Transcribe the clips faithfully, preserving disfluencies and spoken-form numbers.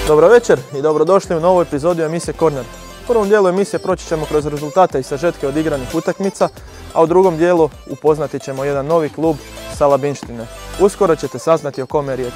Dobro večer i dobrodošli u novu epizodu emisije Corner. U prvom dijelu emisije proći ćemo kroz rezultate i sažetke odigranih utakmica, a u drugom dijelu upoznati ćemo jedan novi klub sa Labinštine. Uskoro ćete saznati o kome je riječ.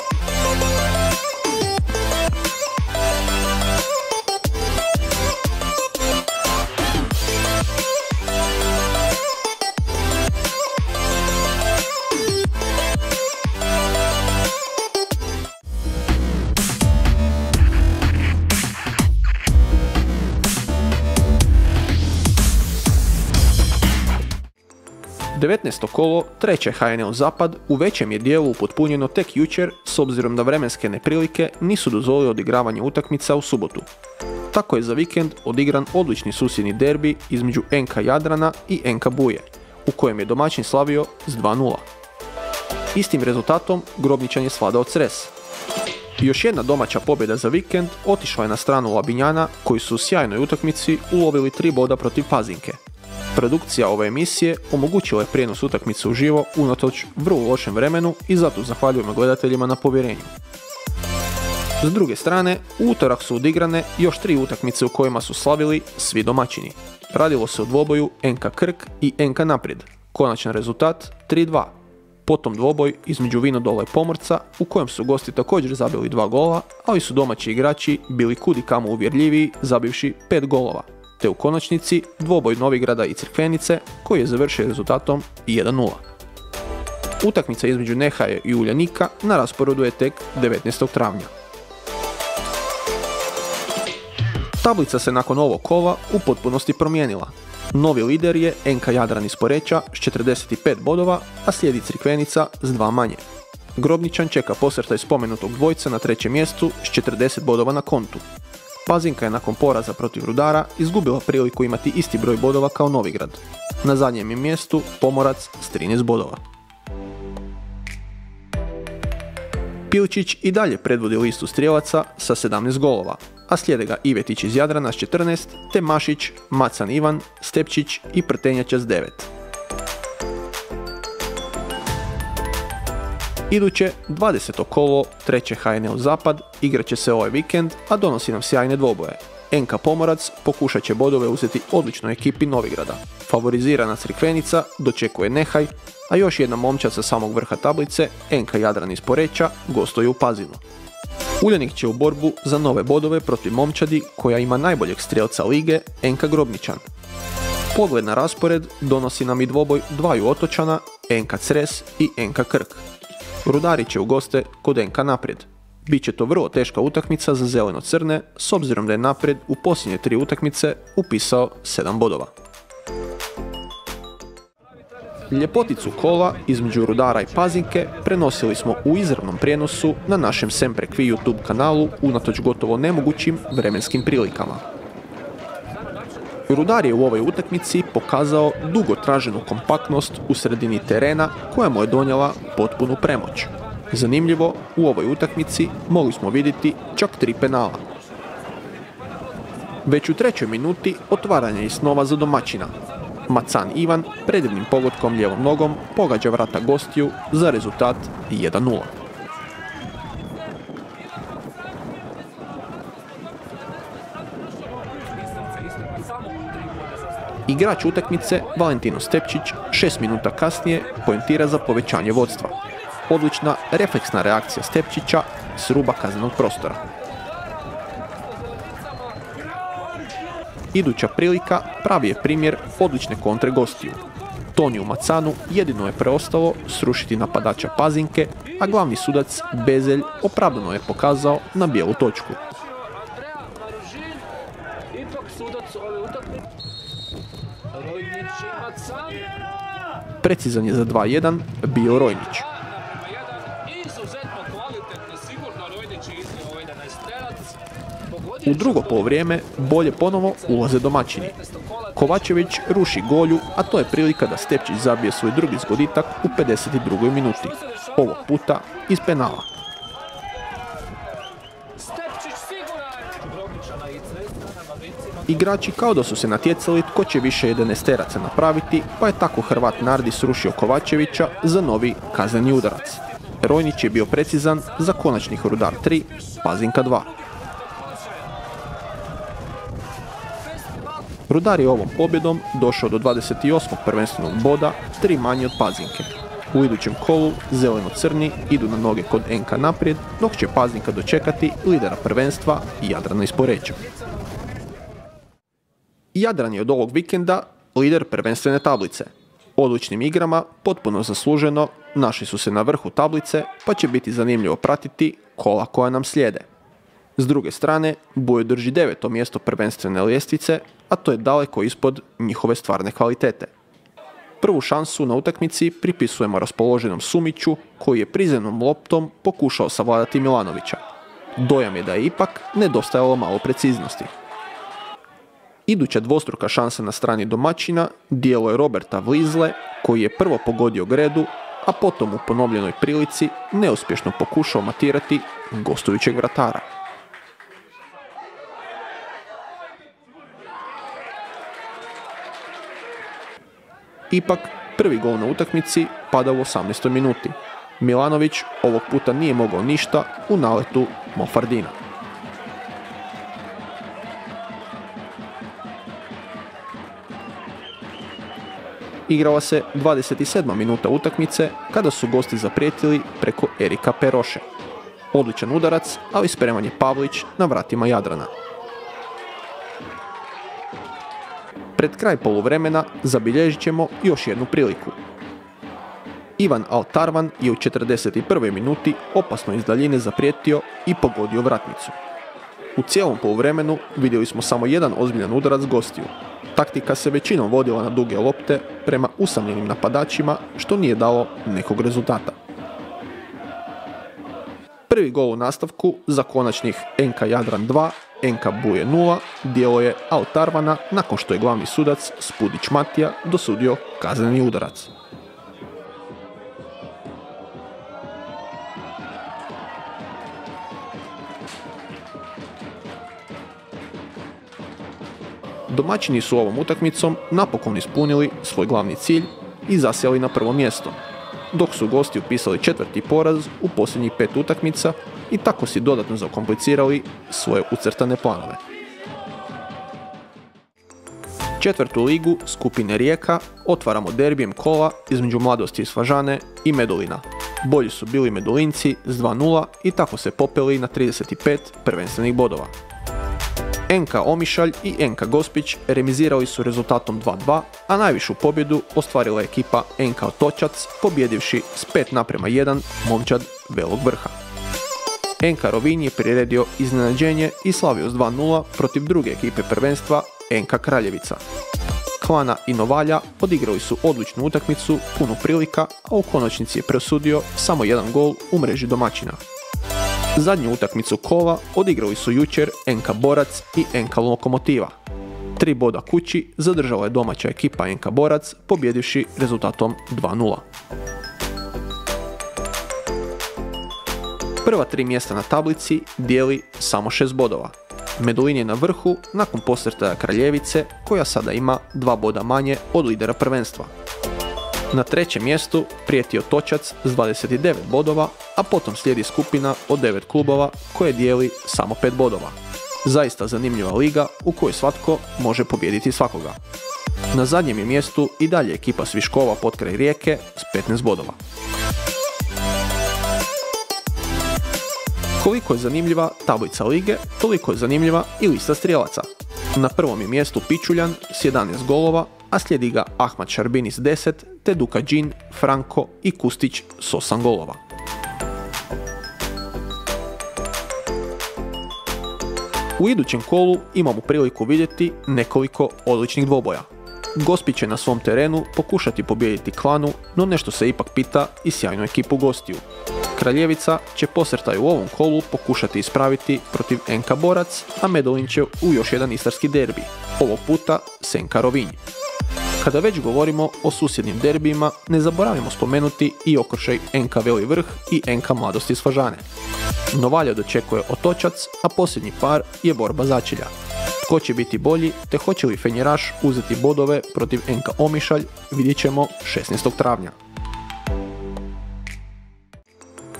devetnaesto kolo, treće H N L Zapad, u većem je dijelu upotpunjeno tek jučer s obzirom da vremenske neprilike nisu dozvolili odigravanje utakmica u subotu. Tako je za vikend odigran odlični susjedni derbi između N K Jadrana i N K Buje, u kojem je domaćin slavio s dva nula. Istim rezultatom Grobničan je svladao Cres. Još jedna domaća pobjeda za vikend otišla je na stranu Labinjana, koji su u sjajnoj utakmici ulovili tri boda protiv Pazinke. Produkcija ove emisije omogućila je prijenos utakmice uživo unatoč vrlo lošem vremenu i zato zahvaljujemo gledateljima na povjerenju. S druge strane, u utorak su odigrane još tri utakmice u kojima su slavili svi domaćini. Radilo se o dvoboju N K Krk i N K Naprijed. Konačan rezultat tri dva. Potom dvoboj između Vinodola i Pomorca u kojem su gosti također zabili dva gola, ali su domaći igrači bili kudikamo uvjerljiviji zabivši pet golova. Te u konačnici dvoboj Novigrada i Crikvenice koji je završio rezultatom jedan nula. Utakmica između Nehaje i Uljanika na rasporedu je tek devetnaestog travnja. Tablica se nakon ovog kola u potpunosti promijenila. Novi lider je N K Jadran iz Poreča s četrdeset pet bodova, a slijedi Crikvenica s dva manje. Grobničan čeka posrtaj spomenutog dvojca na trećem mjestu s četrdeset bodova na kontu. Pazinka je nakon poraza protiv Rudara izgubila priliku imati isti broj bodova kao Novigrad. Na zadnjem je mjestu Pomorac s trinaest bodova. Pilčić i dalje predvodi listu strijelaca sa sedamnaest golova, a slijede ga Ivetić iz Jadrana s četrnaest, te Mašić, Macan Ivan, Stepčić i Prtenjača s devet. Iduće dvadeseto kolo, treće H N L Zapad, igrat će se ovaj vikend, a donosi nam sjajne dvoboje. N K Pomorac pokušat će bodove uzeti odličnoj ekipi Novigrada. Favorizirana Crikvenica dočekuje Nehaj, a još jedna momčad sa samog vrha tablice, N K Jadran iz Poreča, gostuje u Pazinu. Uljanik će u borbu za nove bodove protiv momčadi koja ima najboljeg strijelca lige, N K Grobničan. Pogled na raspored donosi nam i dvoboj dvaju otočana, N K Cres i N K Krk. Rudari će u goste kod N K Naprijed. Biće to vrlo teška utakmica za zeleno-crne, s obzirom da je Naprijed u posljednje tri utakmice upisao sedam bodova. Ljepoticu kola između Rudara i Pazinke prenosili smo u izravnom prijenosu na našem Sempre Qui YouTube kanalu unatoč gotovo nemogućim vremenskim prilikama. Rudar je u ovoj utakmici pokazao dugo traženu kompaktnost u sredini terena koja mu je donijela potpunu premoć. Zanimljivo, u ovoj utakmici mogli smo vidjeti čak tri penala. Već u trećoj minuti otvaranje je snova za domaćina. Macan Ivan predivnim pogodkom lijevom nogom pogađa vrata gostiju za rezultat jedan nula. Igrač utakmice Valentino Stepčić šest minuta kasnije poentira za povećanje vodstva. Odlična refleksna reakcija Stepčića s ruba kaznenog prostora. Iduća prilika pravi je primjer odlične kontre gostiju. Toniju Macanu jedino je preostalo srušiti napadača Pazinke, a glavni sudac Bezelj opravdano je pokazao na bijelu točku. Precizan je za dva jedan bio Rojnić. U drugo poluvrijeme bolje ponovo ulaze domaćini. Kovačević ruši golju, a to je prilika da Stepčić zabije svoj drugi zgoditak u pedeset drugoj minuti. Ovog puta iz penala. Igrači kao da su se natjecali tko će više jedanaesteraca napraviti, pa je tako Hrvat Nardi srušio Kovačevića za novi kazneni udarac. Rojnić je bio precizan za konačnih Rudar tri, Pazinka dva. Rudar je ovom pobjedom došao do dvadeset osmog prvenstvenog boda, tri manje od Pazinke. U idućem kolu zeleno-crni idu na noge kod en ka naprijed, dok će Pazinka dočekati lidera prvenstva Jadrana iz Poreča. Jadran je od ovog vikenda lider prvenstvene tablice. Odličnim igrama, potpuno zasluženo, našli su se na vrhu tablice, pa će biti zanimljivo pratiti kola koja nam slijede. S druge strane, Bujo drži deveto mjesto prvenstvene ljestvice, a to je daleko ispod njihove stvarne kvalitete. Prvu šansu na utakmici pripisujemo raspoloženom Sumiću, koji je prizemnom loptom pokušao savladati Milanovića. Dojam je da je ipak nedostajalo malo preciznosti. Iduća dvostruka šansa na strani domaćina dijelo je Roberta Vlizle, koji je prvo pogodio gredu, a potom u ponovljenoj prilici neuspješno pokušao matirati gostujućeg vratara. Ipak, prvi gol na utakmici pada u osamnaestoj minuti. Milanović ovog puta nije mogao ništa u naletu Mofardina. Igrala se dvadeset sedma minuta utakmice kada su gosti zaprijetili preko Erika Peroše. Odličan udarac, ali spreman je Pavlić na vratima Jadrana. Pred kraj poluvremena zabilježit ćemo još jednu priliku. Ivan Altarvan je u četrdeset prvoj minuti opasno iz daljine zaprijetio i pogodio vratnicu. U cijelom poluvremenu vidjeli smo samo jedan ozbiljan udarac gostiju. Taktika se većinom vodila na duge lopte prema usamljenim napadačima, što nije dalo nekog rezultata. Prvi gol u nastavku za konačnih en ka Jadran dva, en ka Buje nula dijelo je Altarvana nakon što je glavni sudac Spudić Matija dosudio kazneni udarac. Domaćini su ovom utakmicom napokon ispunili svoj glavni cilj i zasjeli na prvo mjesto, dok su gosti upisali četvrti poraz u posljednjih pet utakmica i tako si dodatno zakomplicirali svoje ucrtane planove. Četvrtu ligu skupine Rijeka otvaramo derbijem kola između Mladosti iz Fažane i Medulina. Bolji su bili Medulinci s dva nula i tako se popeli na trideset pet prvenstvenih bodova. en ka Omišalj i en ka Gospić remizirali su rezultatom dva dva, a najvišu pobjedu ostvarila je ekipa en ka Otočac, pobjedivši s pet naprema jedan momčad Velog Vrha. en ka Rovinj je priredio iznenađenje i slavio s dva nula protiv druge ekipe prvenstva en ka Kraljevica. Klana i Novalja odigrali su odličnu utakmicu, punu prilika, a u konačnici je presudio samo jedan gol u mreži domaćina. Zadnju utakmicu kola odigrali su jučer en ka Borac i en ka Lokomotiva. Tri boda kući zadržala je domaća ekipa en ka Borac, pobjedivši rezultatom dva nula. Prva tri mjesta na tablici dijeli samo šest bodova. Medulin je na vrhu nakon posrtaja Kraljevice, koja sada ima dva boda manje od lidera prvenstva. Na trećem mjestu prijeti Otočac s dvadeset devet bodova, a potom slijedi skupina od devet klubova koje dijeli samo pet bodova. Zaista zanimljiva liga u kojoj svatko može pobijediti svakoga. Na zadnjem je mjestu i dalje ekipa Sviškova potkraj Rijeke s petnaest bodova. Koliko je zanimljiva tablica lige, toliko je zanimljiva i lista strijelaca. Na prvom je mjestu Pičuljan s jedanaest golova, a slijedi ga Ahmad Šarbini s deset, te Dukadžin, Franko i Kustić s osam golova. U idućem kolu imamo priliku vidjeti nekoliko odličnih dvoboja. Gospić će na svom terenu pokušati pobijediti Klanu, no nešto se ipak pita i sjajnu ekipu gostiju. Kraljevica će posrtaju u ovom kolu pokušati ispraviti protiv en ka Borac, a Medulin će u još jedan istarski derbi, ovog puta s en ka Rovinj. Kada već govorimo o susjednim derbijima, ne zaboravimo spomenuti i okršaj en ka Veli Vrh i en ka Mladost iz Fažane. Novalja dočekuje Otočac, a posljednji par je borba začelja. Tko će biti bolji, te hoće li Fenjeraš uzeti bodove protiv en ka Omišalj, vidjet ćemo šesnaestog travnja.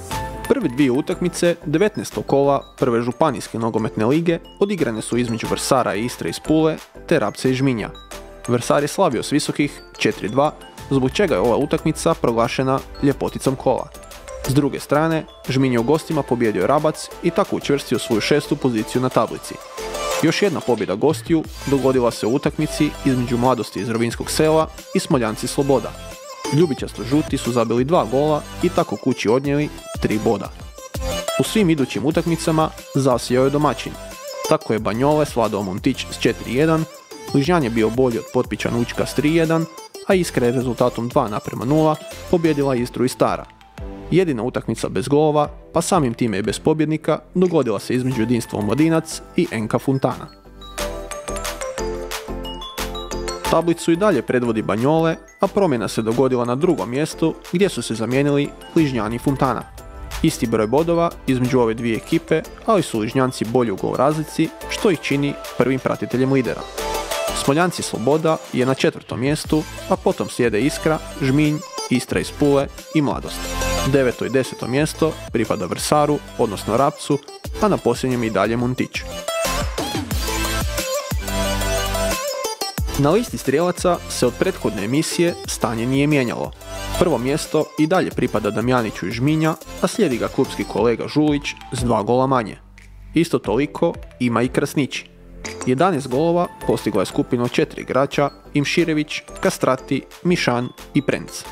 Prve dvije utakmice devetnaestog kola prve županijske nogometne lige odigrane su između Vrsara i Istre iz Pule te Rapca i Žminja. Vrsar je slavio s visokih četiri dva, zbog čega je ova utakmica proglašena ljepoticom kola. S druge strane, Žminj je u gostima pobijedio Rabac i tako učvrstio svoju šestu poziciju na tablici. Još jedna pobjeda gostiju dogodila se u utakmici između Mladosti iz Rovinjskog sela i Smoljanci Sloboda. Ljubičasto žuti su zabili dva gola i tako kući odnijeli tri boda. U svim idućim utakmicama zasijao je domaćin. Tako je Banjole svladao Montić s četiri jedan, Ližnjan je bio bolji od Potpićan Učka s tri jedan, a Iskra je rezultatom dva naprema nula pobjedila Istru i Stara. Jedina utakmica bez golova, pa samim time i bez pobjednika, dogodila se između Jedinstva Omladinac i en ka Funtana. Tablicu i dalje predvodi Banjole, a promjena se dogodila na drugom mjestu gdje su se zamijenili Ližnjan i Funtana. Isti broj bodova između ove dvije ekipe, ali su Ližnjanci bolji u gol razlici, što ih čini prvim pratiteljem lidera. Smoljanci Sloboda je na četvrtom mjestu, a potom slijede Iskra, Žminj, Istra iz Pule i Mladost. Deveto i deseto mjesto pripada Vrsaru, odnosno Rapcu, a na posljednjem i dalje Montić. Na listi strijelaca se od prethodne emisije stanje nije mijenjalo. Prvo mjesto i dalje pripada Damjaniću iz Žminja, a slijedi ga klubski kolega Žulić s dva gola manje. Isto toliko ima i Krasnići. jedanaest golova postigla je skupina od četiri igrača: Imširević, Kastrati, Mišan i Prenc.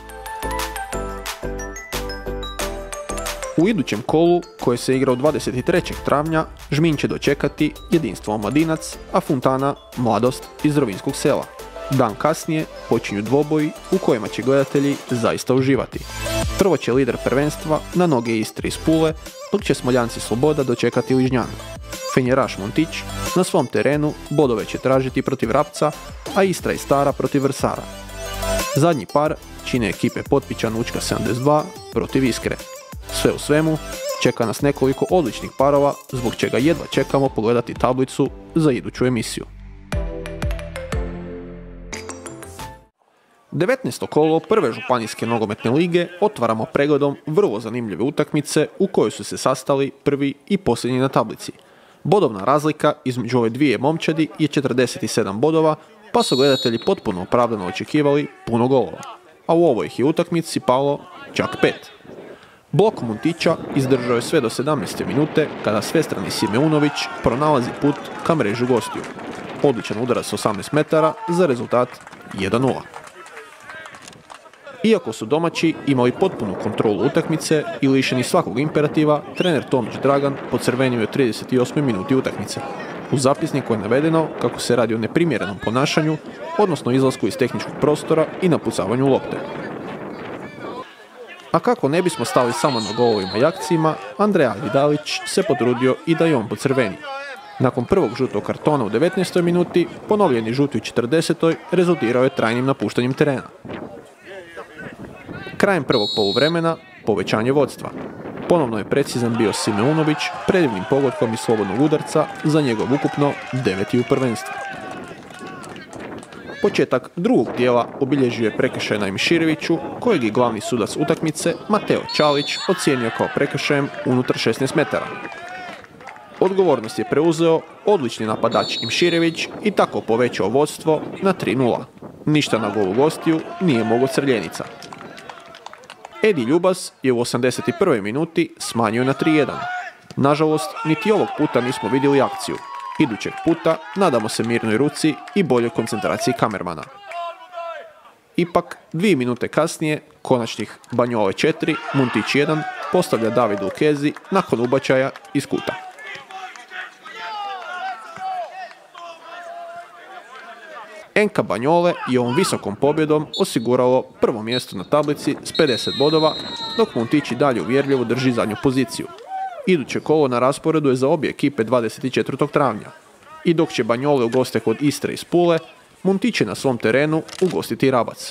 U idućem kolu, koje se igra od dvadeset trećeg travnja, Žminj će dočekati Jedinstvo Omladinac, a Funtana Mladost iz Rovinjskog sela. Dan kasnije počinju dvoboji u kojima će gledatelji zaista uživati. Prvo će lider prvenstva na noge Istre iz Pule, dok će Smoljanci Sloboda dočekati Ližnjan. Fenjeraš Montić na svom terenu bodove će tražiti protiv Rapca, a Istra i Stara protiv Vrsara. Zadnji par čine ekipe Potpićan Učka sedamdeset dva protiv Iskre. Sve u svemu, čeka nas nekoliko odličnih parova, zbog čega jedva čekamo pogledati tablicu za iduću emisiju. devetnaesto kolo prve županijske nogometne lige otvaramo pregledom vrlo zanimljive utakmice u kojoj su se sastali prvi i posljednji na tablici. Bodovna razlika između ove dvije momčadi je četrdeset sedam bodova, pa su gledatelji potpuno opravdano očekivali puno golova, a u ovoj ih je utakmici palo čak pet. Blok Montića izdržao je sve do sedamnaeste minute kada svestrani Simeunović pronalazi put ka mrežu gostiju. Odličan udarac s osamnaest metara za rezultat jedan nula. Iako su domaći imali potpunu kontrolu utakmice i lišeni svakog imperativa, trener Tomić Dragan pocrvenio je u trideset osmoj minuti utakmice. U zapisniku je navedeno kako se radi o neprimjerenom ponašanju, odnosno izlasku iz tehničkog prostora i napucavanju lopte. A kako ne bismo stali samo na golovima i akcijama, Andreja Vidalić se potrudio i da je on pocrveni. Nakon prvog žutog kartona u devetnaestoj minuti, ponovljeni žuti u četrdesetoj rezultirao je trajnim napuštanjem terena. Krajem prvog poluvremena povećanje vodstva. Ponovno je precizan bio Simeunović predivnim pogodkom iz slobodnog udarca za njegov ukupno deveti u prvenstvu. Početak drugog dijela obilježio je prekršaj na Imšireviću, kojeg je glavni sudac utakmice Mateo Čalić ocijenio kao prekršajem unutar šesnaest metara. Odgovornost je preuzeo odlični napadač Imširević i tako povećao vodstvo na tri nula. Ništa na golu gostiju nije mogao Crljenica. Edi Ljubas je u osamdeset prvoj minuti smanjio na tri jedan. Nažalost, niti ovog puta nismo vidjeli akciju. Idućeg puta nadamo se mirnoj ruci i boljoj koncentraciji kamermana. Ipak, dvije minute kasnije, konačnih Banjole četiri, Montić jedan postavlja David Lukezi nakon ubačaja iz kuta. en ka Banjole je ovom visokom pobjedom osiguralo prvo mjesto na tablici s pedeset bodova, dok Montić i dalje uvjerljivo drži zadnju poziciju. Iduće kolo na rasporedu je za obje ekipe dvadeset četvrtog travnja. I dok će Banjole u goste kod Istre iz Pule, Montić će na svom terenu ugostiti Rabac.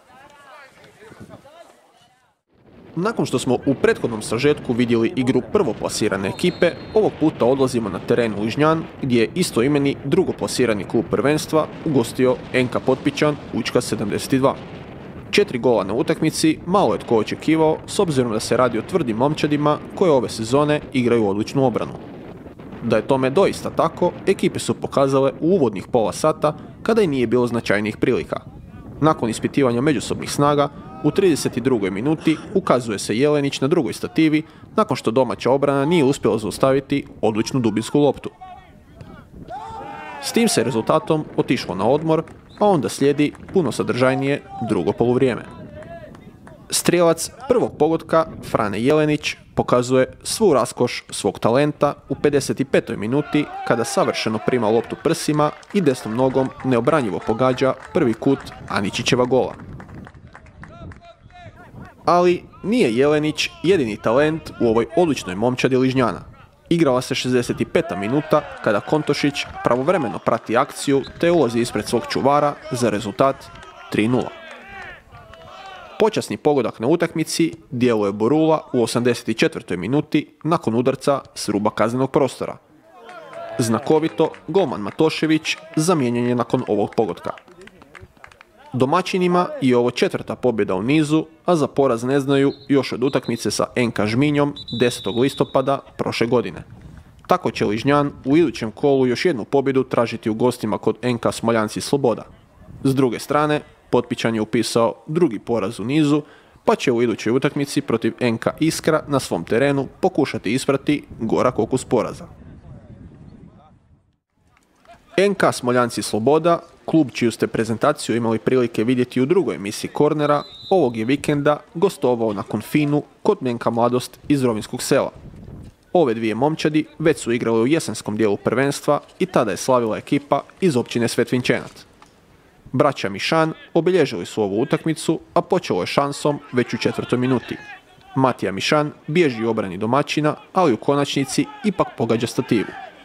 Nakon što smo u prethodnom sažetku vidjeli igru prvoplasirane ekipe, ovog puta odlazimo na teren Ližnjan, gdje je istoimeni drugoplasirani klub prvenstva ugostio en ka Potpićan Učka sedamdeset dva. Četiri gola na utakmici malo je tko očekivao s obzirom da se radi o tvrdim momčadima koje ove sezone igraju odličnu obranu. Da je tome doista tako, ekipe su pokazale u uvodnih pola sata kada i nije bilo značajnijih prilika. Nakon ispitivanja međusobnih snaga, u trideset drugoj minuti ukazuje se Jelenić na drugoj stativi nakon što domaća obrana nije uspjela zaustaviti odličnu dubinsku loptu. S tim se rezultatom otišlo na odmor, a onda slijedi puno sadržajnije drugo poluvrijeme. Strijelac prvog pogotka, Frane Jelenić, pokazuje svu raskoš svog talenta u pedeset petoj minuti kada savršeno prima loptu prsima i desnom nogom neobranjivo pogađa prvi kut Aničićeva gola. Ali nije Jelenić jedini talent u ovoj odličnoj momčadi Ližnjana. Igrala se šezdeset peta minuta kada Kontošić pravovremeno prati akciju te ulazi ispred svog čuvara za rezultat tri nula. Počasni pogodak na utakmici djeluje Borula u osamdeset četvrtoj minuti nakon udarca s ruba kaznenog prostora. Znakovito, golman Matošević zamijenjen je nakon ovog pogotka. Domaćinima je ovo četvrta pobjeda u nizu, a za poraz ne znaju još od utakmice sa en ka Žminjom desetog listopada prošle godine. Tako će Ližnjan u idućem kolu još jednu pobjedu tražiti u gostima kod en ka Smoljanci Sloboda. S druge strane, Potpičan je upisao drugi poraz u nizu, pa će u idućoj utakmici protiv en ka Iskra na svom terenu pokušati isprati gorak okus poraza. en ka Smoljanci Sloboda, klub čiju ste prezentaciju imali prilike vidjeti u drugoj emisiji Kornera, ovog je vikenda gostovao na Konfinu kod en ka Mladost iz Rovinjskog sela. Ove dvije momčadi već su igrale u jesenskom dijelu prvenstva i tada je slavila ekipa iz općine Svetvinčenac. Braća Mišan obilježili su ovu utakmicu, a počelo je šansom već u četvrtoj minuti. Matija Mišan bježi u obrani domaćina, ali u konačnici ipak pogađa stativu.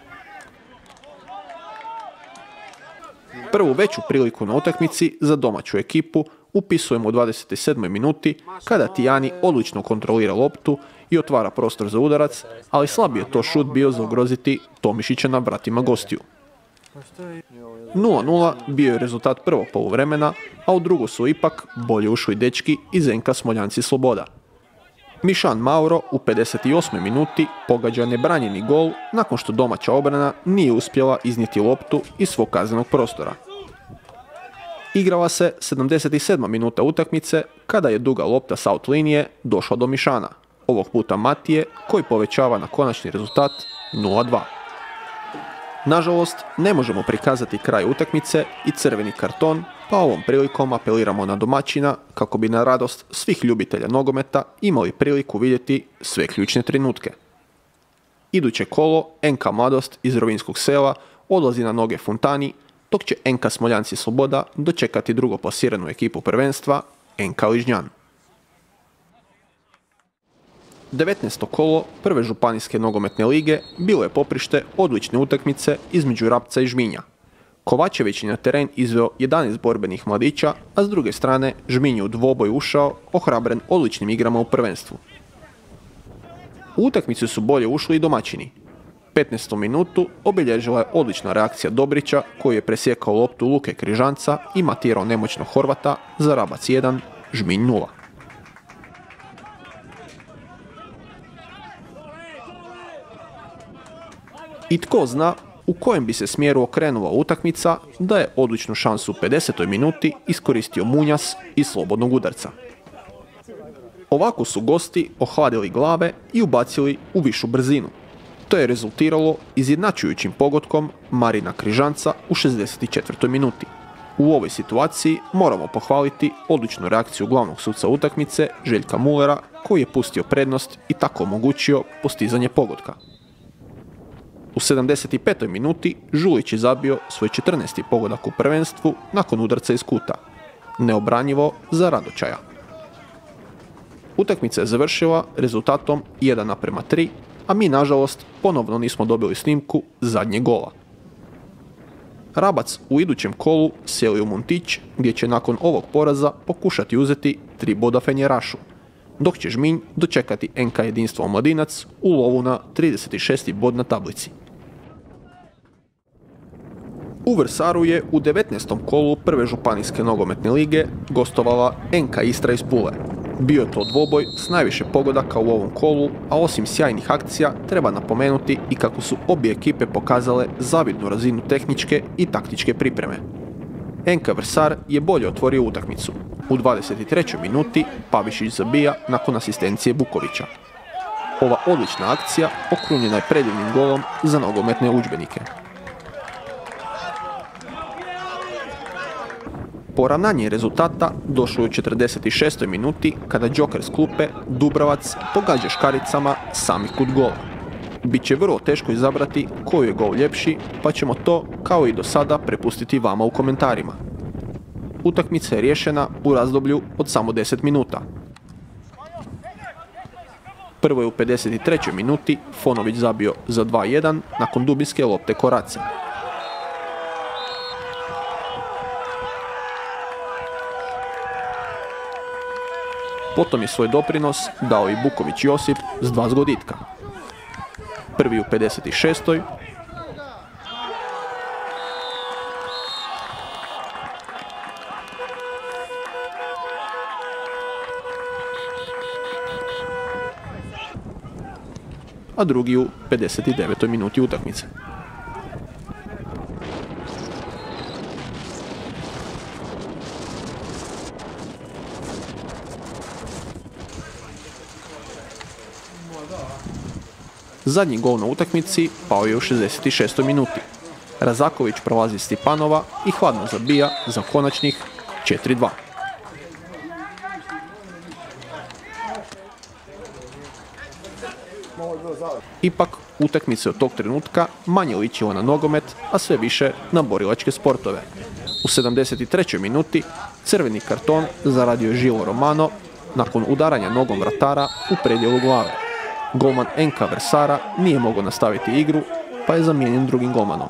Prvu veću priliku na utakmici za domaću ekipu upisujemo u dvadeset sedmoj minuti kada Tijani odlično kontrolira loptu i otvara prostor za udarac, ali slab je to šut bio za ugroziti Tomišića na vratima gostiju. nula nula bio je rezultat prvog poluvremena, a u drugo su ipak bolje ušli dečki iz en ka Smoljanci Sloboda. Mišan Mauro u pedeset osmoj minuti pogađa nebranjeni gol nakon što domaća obrana nije uspjela iznijeti loptu iz svog kaznenog prostora. Igrala se sedamdeset sedma minuta utakmice kada je duga lopta s out linije došla do Mišana, ovog puta Matije, koji povećava na konačni rezultat nula dva. Nažalost, ne možemo prikazati kraj utakmice i crveni karton, pa ovom prilikom apeliramo na domaćina kako bi na radost svih ljubitelja nogometa imali priliku vidjeti sve ključne trenutke. Iduće kolo en ka Mladost iz Rovinjskog sela odlazi na noge Fontani, dok će en ka Smoljanci Sloboda dočekati drugoplasiranu ekipu prvenstva en ka Ližnjan. devetnaesto kolo prve županijske nogometne lige bilo je poprište odlične utakmice između Rapca i Žminja. Kovačević je na teren izveo jedanaest borbenih mladića, a s druge strane Žminj je u dvoboj ušao ohrabren odličnim igrama u prvenstvu. U utakmicu su bolje ušli i domaćini. petnaestu minutu obilježila je odlična reakcija Dobrića koji je presjekao loptu Luke Križanca i matirao nemoćnog Horvata za Rabac jedan, Žminj nula. I tko zna u kojem bi se smjeru okrenula utakmica da je odličnu šansu u pedesetoj minuti iskoristio Munjas iz slobodnog udarca. Ovako su gosti ohladili glave i ubacili u višu brzinu. To je rezultiralo izjednačujućim pogodkom Marina Križanca u šezdeset četvrtoj minuti. U ovoj situaciji moramo pohvaliti odličnu reakciju glavnog suca utakmice Željka Mulera koji je pustio prednost i tako omogućio postizanje pogotka. U sedamdeset petoj minuti Žulić je zabio svoj četrnaesti pogodak u prvenstvu nakon udarca iz kuta. Neobranjivo za Radočaja. Utakmica je završila rezultatom jedan naprema tri, a mi nažalost ponovno nismo dobili snimku zadnjeg gola. Rabac u idućem kolu seli u Montić gdje će nakon ovog poraza pokušati uzeti tri boda Fenjerašu, dok će Žminj dočekati en ka Jedinstvo Omladinac u lovu na trideset šesti bod na tablici. U Vrsaru je u devetnaestom kolu prve županijske nogometne lige gostovala en ka Istra iz Pule. Bio je to dvoboj s najviše pogodaka u ovom kolu, a osim sjajnih akcija treba napomenuti i kako su obje ekipe pokazale zavidnu razinu tehničke i taktičke pripreme. en ka Vrsar je bolje otvorio utakmicu. U dvadeset trećoj minuti Pavišić zabija nakon asistencije Bukovića. Ova odlična akcija okrunjena je predivnim golom za nogometne udžbenike. Poravnanje rezultata došlo je u četrdeset šestoj minuti kada džoker s klupe Dubravac pogađa škaricama sami kut gola. Biće vrlo teško izabrati koji je gol ljepši, pa ćemo to, kao i do sada, prepustiti vama u komentarima. Utakmica je riješena u razdoblju od samo deset minuta. Prvo je u pedeset trećoj minuti Fonović zabio za dva jedan nakon dubinske lopte Koraca. Potom je svoj doprinos dao i Buković Josip s dva zgoditka. Prvi u pedeset šestoj a drugi u pedeset devetoj minuti utakmice. Zadnji gol na utakmici pao je u šezdeset šestoj minuti. Razaković prolazi Stipanova i hladno zabija za konačnih četiri dva. Ipak, utakmice od tog trenutka manje ličila na nogomet, a sve više na borilačke sportove. U sedamdeset trećoj minuti crveni karton zaradio je Žilo Romano nakon udaranja nogom vratara u predjelu glave. Golman en ka Vrsara nije mogao nastaviti igru, pa je zamijenjen drugim golmanom.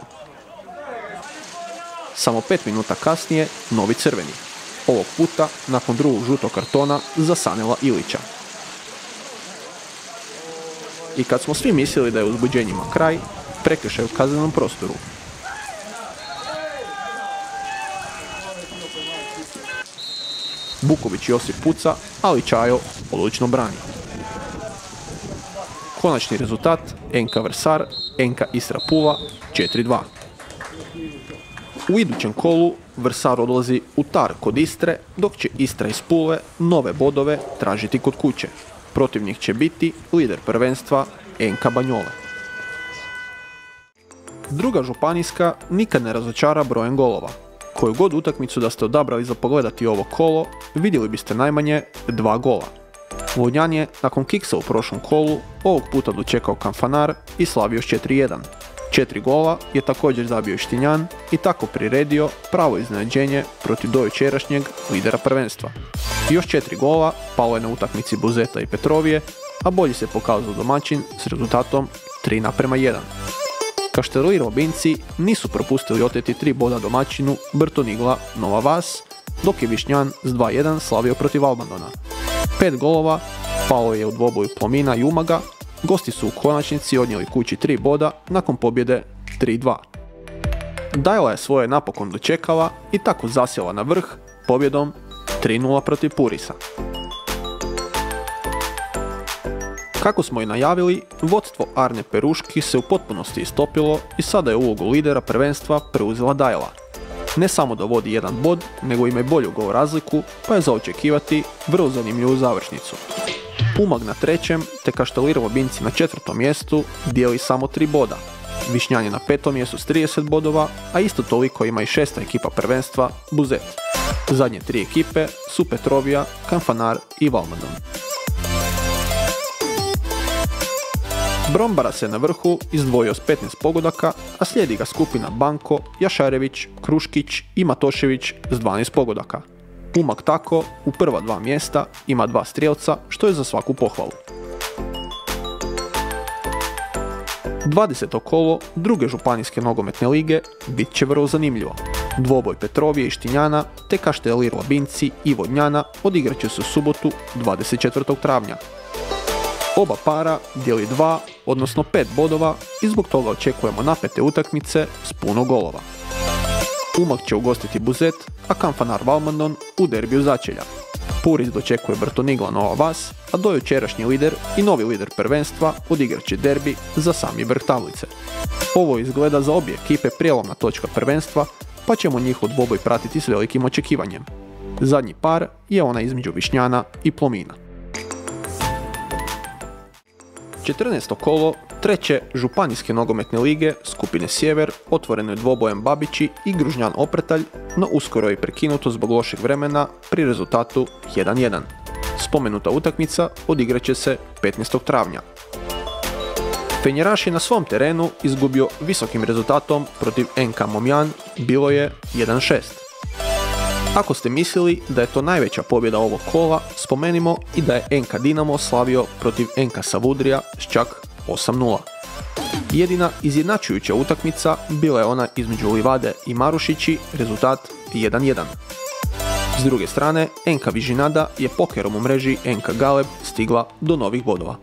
Samo pet minuta kasnije novi crveni. Ovog puta, nakon drugog žutog kartona za Sanela Ilića. I kad smo svi mislili da je uzbuđenjima kraj, prekršaj u kaznenom prostoru. Buković Josip puca, ali Čajo odlično brani. Konačni rezultat en ka Vrsar, en ka Istra Pula četiri dva. U idućem kolu Vrsar odlazi u Tar kod Istre, dok će Istra iz Pule nove bodove tražiti kod kuće. Protivnik će biti lider prvenstva en ka Banjole. Druga županijska nikad ne razočara brojem golova. Koju god utakmicu da ste odabrali za pogledati ovo kolo, vidjeli biste najmanje dva gola. Vodnjan je nakon kiksa u prošlom kolu ovog puta dočekao Kanfanar i slavio s četiri jedan. Četiri gola je također zabio Štinjan i tako priredio pravo iznenađenje protiv dojučerašnjeg lidera prvenstva. Još četiri gola palo je na utakmici Buzeta i Petrovije, a bolji se pokazao domaćin s rezultatom tri naprema jedan. Kaštelir Lubinci nisu propustili oteti tri boda domaćinu Brtonigla Nova Vas, dok je Višnjan s dva jedan slavio protiv Albandona. Pet golova palo je u dvoboju Plomina i Umaga, gosti su u konačnici odnijeli kući tri boda nakon pobjede tri dva. Dajla je svoje napokon dočekala i tako zasjela na vrh pobjedom tri nula protiv Purisa. Kako smo i najavili, vodstvo Arne Peruški se u potpunosti istopilo i sada je ulogu lidera prvenstva preuzela Dajla. Ne samo da vodi jedan bod, nego ima i bolju gol razliku, pa je za očekivati vrlo zanimljivu završnicu. Umag na trećem, te Kaštelir Lubinci na četvrtom mjestu dijeli samo tri boda. Višnjan je na petom mjestu s trideset bodova, a isto toliko ima i šesta ekipa prvenstva, Buzet. Zadnje tri ekipe su Petrovija, Kanfanar i Valmadon. Brombara se na vrhu izdvojio s petnaest pogodaka, a slijedi ga skupina Banko, Jašarević, Kruškić i Matošević s dvanaest pogodaka. Umag tako u prva dva mjesta ima dva strijelca, što je za svaku pohvalu. dvadeseto kolo druge županijske nogometne lige bit će vrlo zanimljivo. Dvoboj Petrovije i Štinjana te Kaštelir Lubinci i Vodnjana odigrat će se u subotu dvadeset četvrtog travnja. Oba para dijeli dva, odnosno pet bodova i zbog toga očekujemo napete utakmice s puno golova. Umag će ugostiti Buzet, a Kanfanar Valmondon u derbiju začelja. Puris dočekuje Brtonigla Nova Vas, a dojučerašnji lider i novi lider prvenstva odigrat će derbi za sami vrh tablice. Ovo izgleda za obje ekipe prijelomna točka prvenstva, pa ćemo njihov dvoboj pratiti s velikim očekivanjem. Zadnji par je ona između Višnjana i Plomina. četrnaesto kolo treće županijske nogometne lige skupine Sjever otvoreno je dvobojem Babići i Gružnjan Opretalj, no uskoro je prekinuto zbog lošeg vremena pri rezultatu jedan jedan. Spomenuta utakmica odigrat će se petnaestog travnja. Fenjeraš je na svom terenu izgubio visokim rezultatom protiv N K Momjan, bilo je jedan šest. Ako ste mislili da je to najveća pobjeda ovog kola, spomenimo i da je N K Dinamo slavio protiv N K Savudrija s čak osam nula. Jedina izjednačujuća utakmica bila je ona između Livade i Marušići, rezultat jedan jedan. S druge strane, N K Vižinada je pokerom u mreži N K Galeb stigla do novih bodova.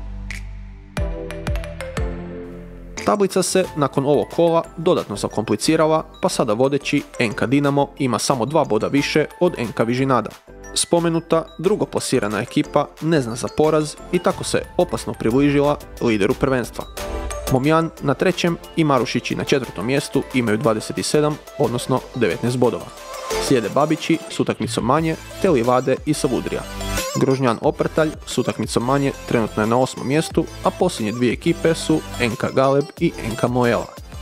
Tablica se nakon ovog kola dodatno zakomplicirala, pa sada vodeći N K Dinamo ima samo dva boda više od N K Vižinada. Spomenuta drugoplasirana ekipa ne zna za poraz i tako se opasno približila lideru prvenstva. Momjan na trećem i Marušići na četvrtom mjestu imaju dvadeset sedam, odnosno devetnaest bodova. Slijede Babići s utakmicom manje, te Livade i Savudrija. Grožnjan Opretalj s utakmicom manje trenutno je na osmom mjestu, a posljednje dvije ekipe su N K Galeb i N K Moela.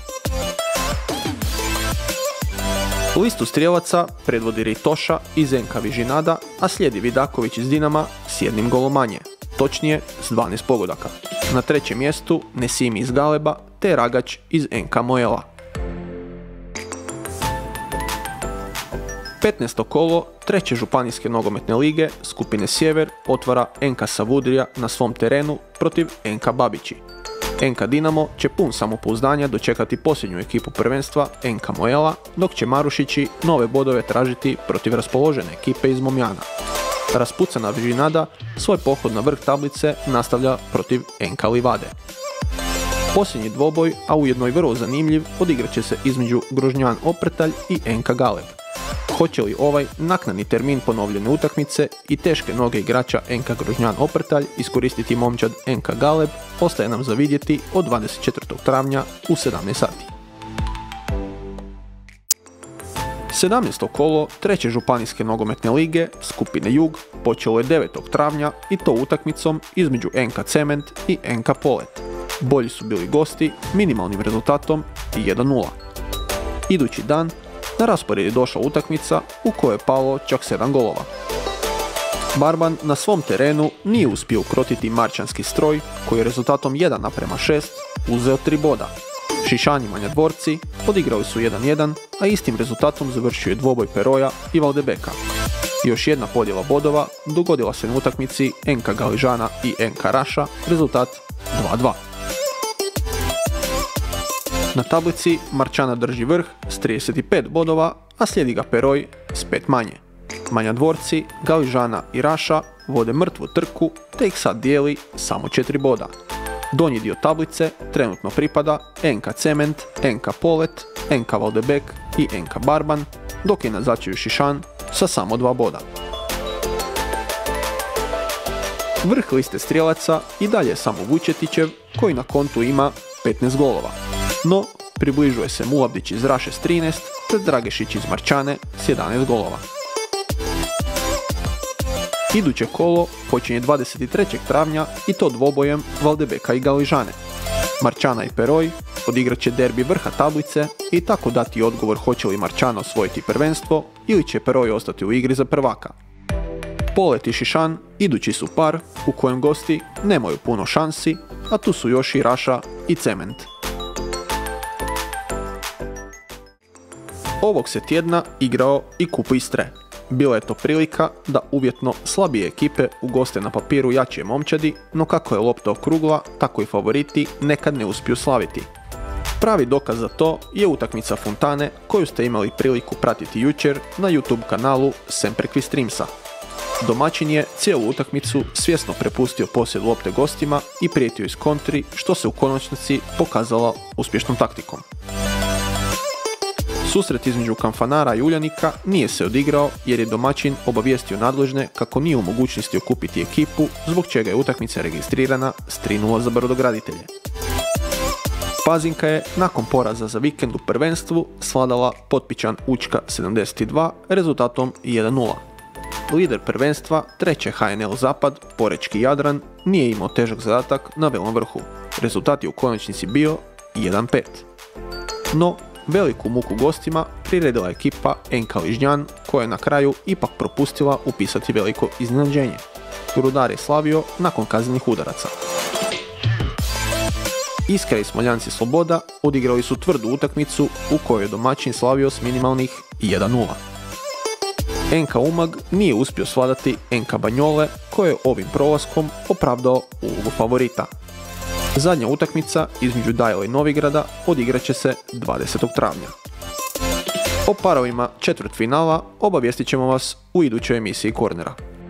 Listu strijelaca predvodi Ritoša iz N K Vižinada, a slijedi Vidaković iz Dinama s jednim golom manje, točnije s dvanaest pogodaka. Na trećem mjestu Nesimi iz Galeba te Ragač iz N K Moela. petnaesto kolo treće županijske nogometne lige skupine Sjever otvara N K Savudrija na svom terenu protiv N K Babići. N K Dinamo će pun samopouzdanja dočekati posljednju ekipu prvenstva N K Moela, dok će Marušići nove bodove tražiti protiv raspoložene ekipe iz Momjana. Raspucana Vižinada svoj pohod na vrh tablice nastavlja protiv N K Livade. Posljednji dvoboj, a ujedno i vrlo zanimljiv, odigrat će se između Grožnjan Opretalj i N K Galeb. Hoće li ovaj naknadni termin ponovljene utakmice i teške noge igrača N K Grožnjan Opretalj iskoristiti momčad N K Galeb, ostaje nam za vidjeti od dvadeset četvrtog travnja u sedamnaest sati. sedamnaesto kolo treće županijske nogometne lige skupine Jug počelo je devetog travnja i to utakmicom između N K Cement i N K Polet. Bolji su bili gosti minimalnim rezultatom jedan nula. Idući dan na raspored je došla utakmica u kojoj je palo čak sedam golova. Barban na svom terenu nije uspio ukrotiti marčanski stroj koji je rezultatom jedan naprema šest uzeo tri boda. Šišani Manjadvorci odigrali su jedan jedan, a istim rezultatom završio je dvoboj Peroja i Valdebeka. Još jedna podjela bodova dogodila se na utakmici N K Galižana i N K Raša, rezultat dva dva. Na tablici Marčana drži vrh s trideset pet bodova, a slijedi ga Peroj s pet manje. Manjadvorci, Galižana i Raša vode mrtvu trku te ih sad dijeli samo četiri boda. Donji dio tablice trenutno pripada N K Cement, N K Polet, N K Valdebek i N K Barban, dok je na začelju Šišan sa samo dva boda. Vrh liste strijelaca i dalje je samo Vučetićev koji na kontu ima petnaest golova. No, približuje se Mulavdić iz Raše s trinaest, te Dragešić iz Marčane s jedanaest golova. Iduće kolo počinje dvadeset trećeg travnja i to dvobojem Valdebeka i Galižane. Marčana i Peroj odigrat će derbi vrha tablice i tako dati odgovor hoće li Marčana osvojiti prvenstvo ili će Peroj ostati u igri za prvaka. Polet i Šišan idući su par u kojem gosti nemaju puno šansi, a tu su još i Raša i Cement. Ovog se tjedna igrao i Kup Istre. Bila je to prilika da uvjetno slabije ekipe ugoste na papiru jačije momčadi, no kako je lopta okrugla, tako i favoriti nekad ne uspiju slaviti. Pravi dokaz za to je utakmica Fontane koju ste imali priliku pratiti jučer na YouTube kanalu Sempre Qui Streamsa. Domaćin je cijelu utakmicu svjesno prepustio posjed lopte gostima i prijetio iz kontri, što se u konačnici pokazalo uspješnom taktikom. Susret između Kanfanara i Uljanika nije se odigrao jer je domaćin obavijestio nadležne kako nije u mogućnosti okupiti ekipu, zbog čega je utakmica registrirana s tri nula za brodograditelje. Pazinka je nakon poraza za vikend u prvenstvu svladala Potpičan Učka sedamdeset dva rezultatom jedan nula. Lider prvenstva, treće H N L Zapad, Porečki Jadran, nije imao težak zadatak na velom vrhu. Rezultat je u konačnici bio jedan pet. No, veliku muku gostima priredila ekipa N K Ližnjan, koja je na kraju ipak propustila upisati veliko iznenađenje. Rudar je slavio nakon kaznenih udaraca. Iskra i Smoljanci Sloboda odigrali su tvrdu utakmicu u kojoj je domaćin slavio s minimalnih jedan nula. N K Umag nije uspio svladati N K Banjole, koji je ovim prolaskom opravdao ulogu favorita. Zadnja utakmica između Dajla i Novigrada odigrat će se dvadesetog travnja. O parovima četvrtfinala obavijestit ćemo vas u idućoj emisiji Kornera.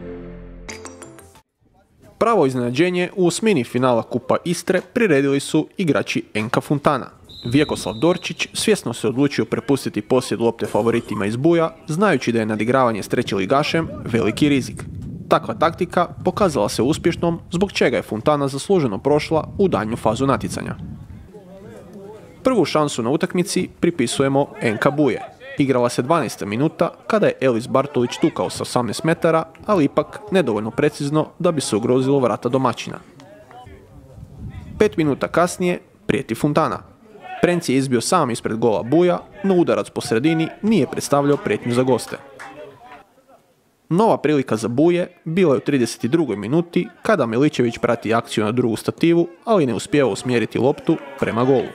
Pravo iznenađenje u osmini finala Kupa Istre priredili su igrači N K Funtana. Vjekoslav Dorčić svjesno se odlučio prepustiti posjed lopte favoritima iz Buja, znajući da je nadigravanje s trećeligašem veliki rizik. Takva taktika pokazala se uspješnom, zbog čega je Funtana zasluženo prošla u daljnju fazu natjecanja. Prvu šansu na utakmici pripisujemo N K Buje. Igrala se dvanaesta minuta kada je Elis Bartolić tukao sa osamnaest metara, ali ipak nedovoljno precizno da bi se ugrozilo vrata domaćina. Pet minuta kasnije prijeti Funtana. Prenc je izbio sam ispred gola Buja, no udarac po sredini nije predstavljao prijetnju za goste. Nova prilika za Buje bila je u trideset drugoj minuti kada Miličević prati akciju na drugu stativu, ali ne uspijeva usmjeriti loptu prema golu.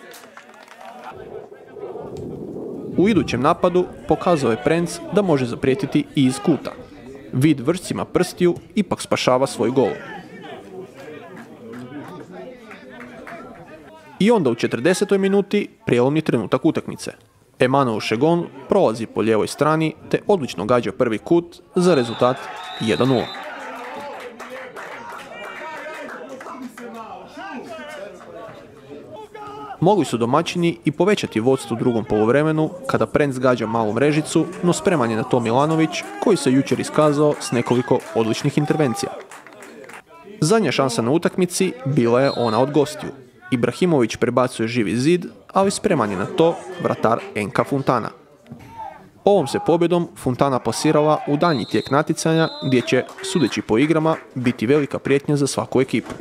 U idućem napadu pokazao je Prenc da može zaprijetiti i iz kuta. Vid vršcima prstiju ipak spašava svoj gol. I onda u četrdesetoj minuti prijelomni trenutak utakmice. Emanuel Šegon prolazi po lijevoj strani te odlično gađa prvi kut za rezultat jedan nula. Mogli su domaćini i povećati vodstvo u drugom poluvremenu kada Prenc gađa malu mrežicu, no spreman je na to Milanović, koji se jučer iskazao s nekoliko odličnih intervencija. Zadnja šansa na utakmici bila je ona od gostiju. Ibrahimović prebacuje živi zid, ali spreman je na to vratar N K Funtana. Ovom se pobjedom Funtana plasirala u daljnji tijek natjecanja gdje će, sudeći po igrama, biti velika prijetnja za svaku ekipu.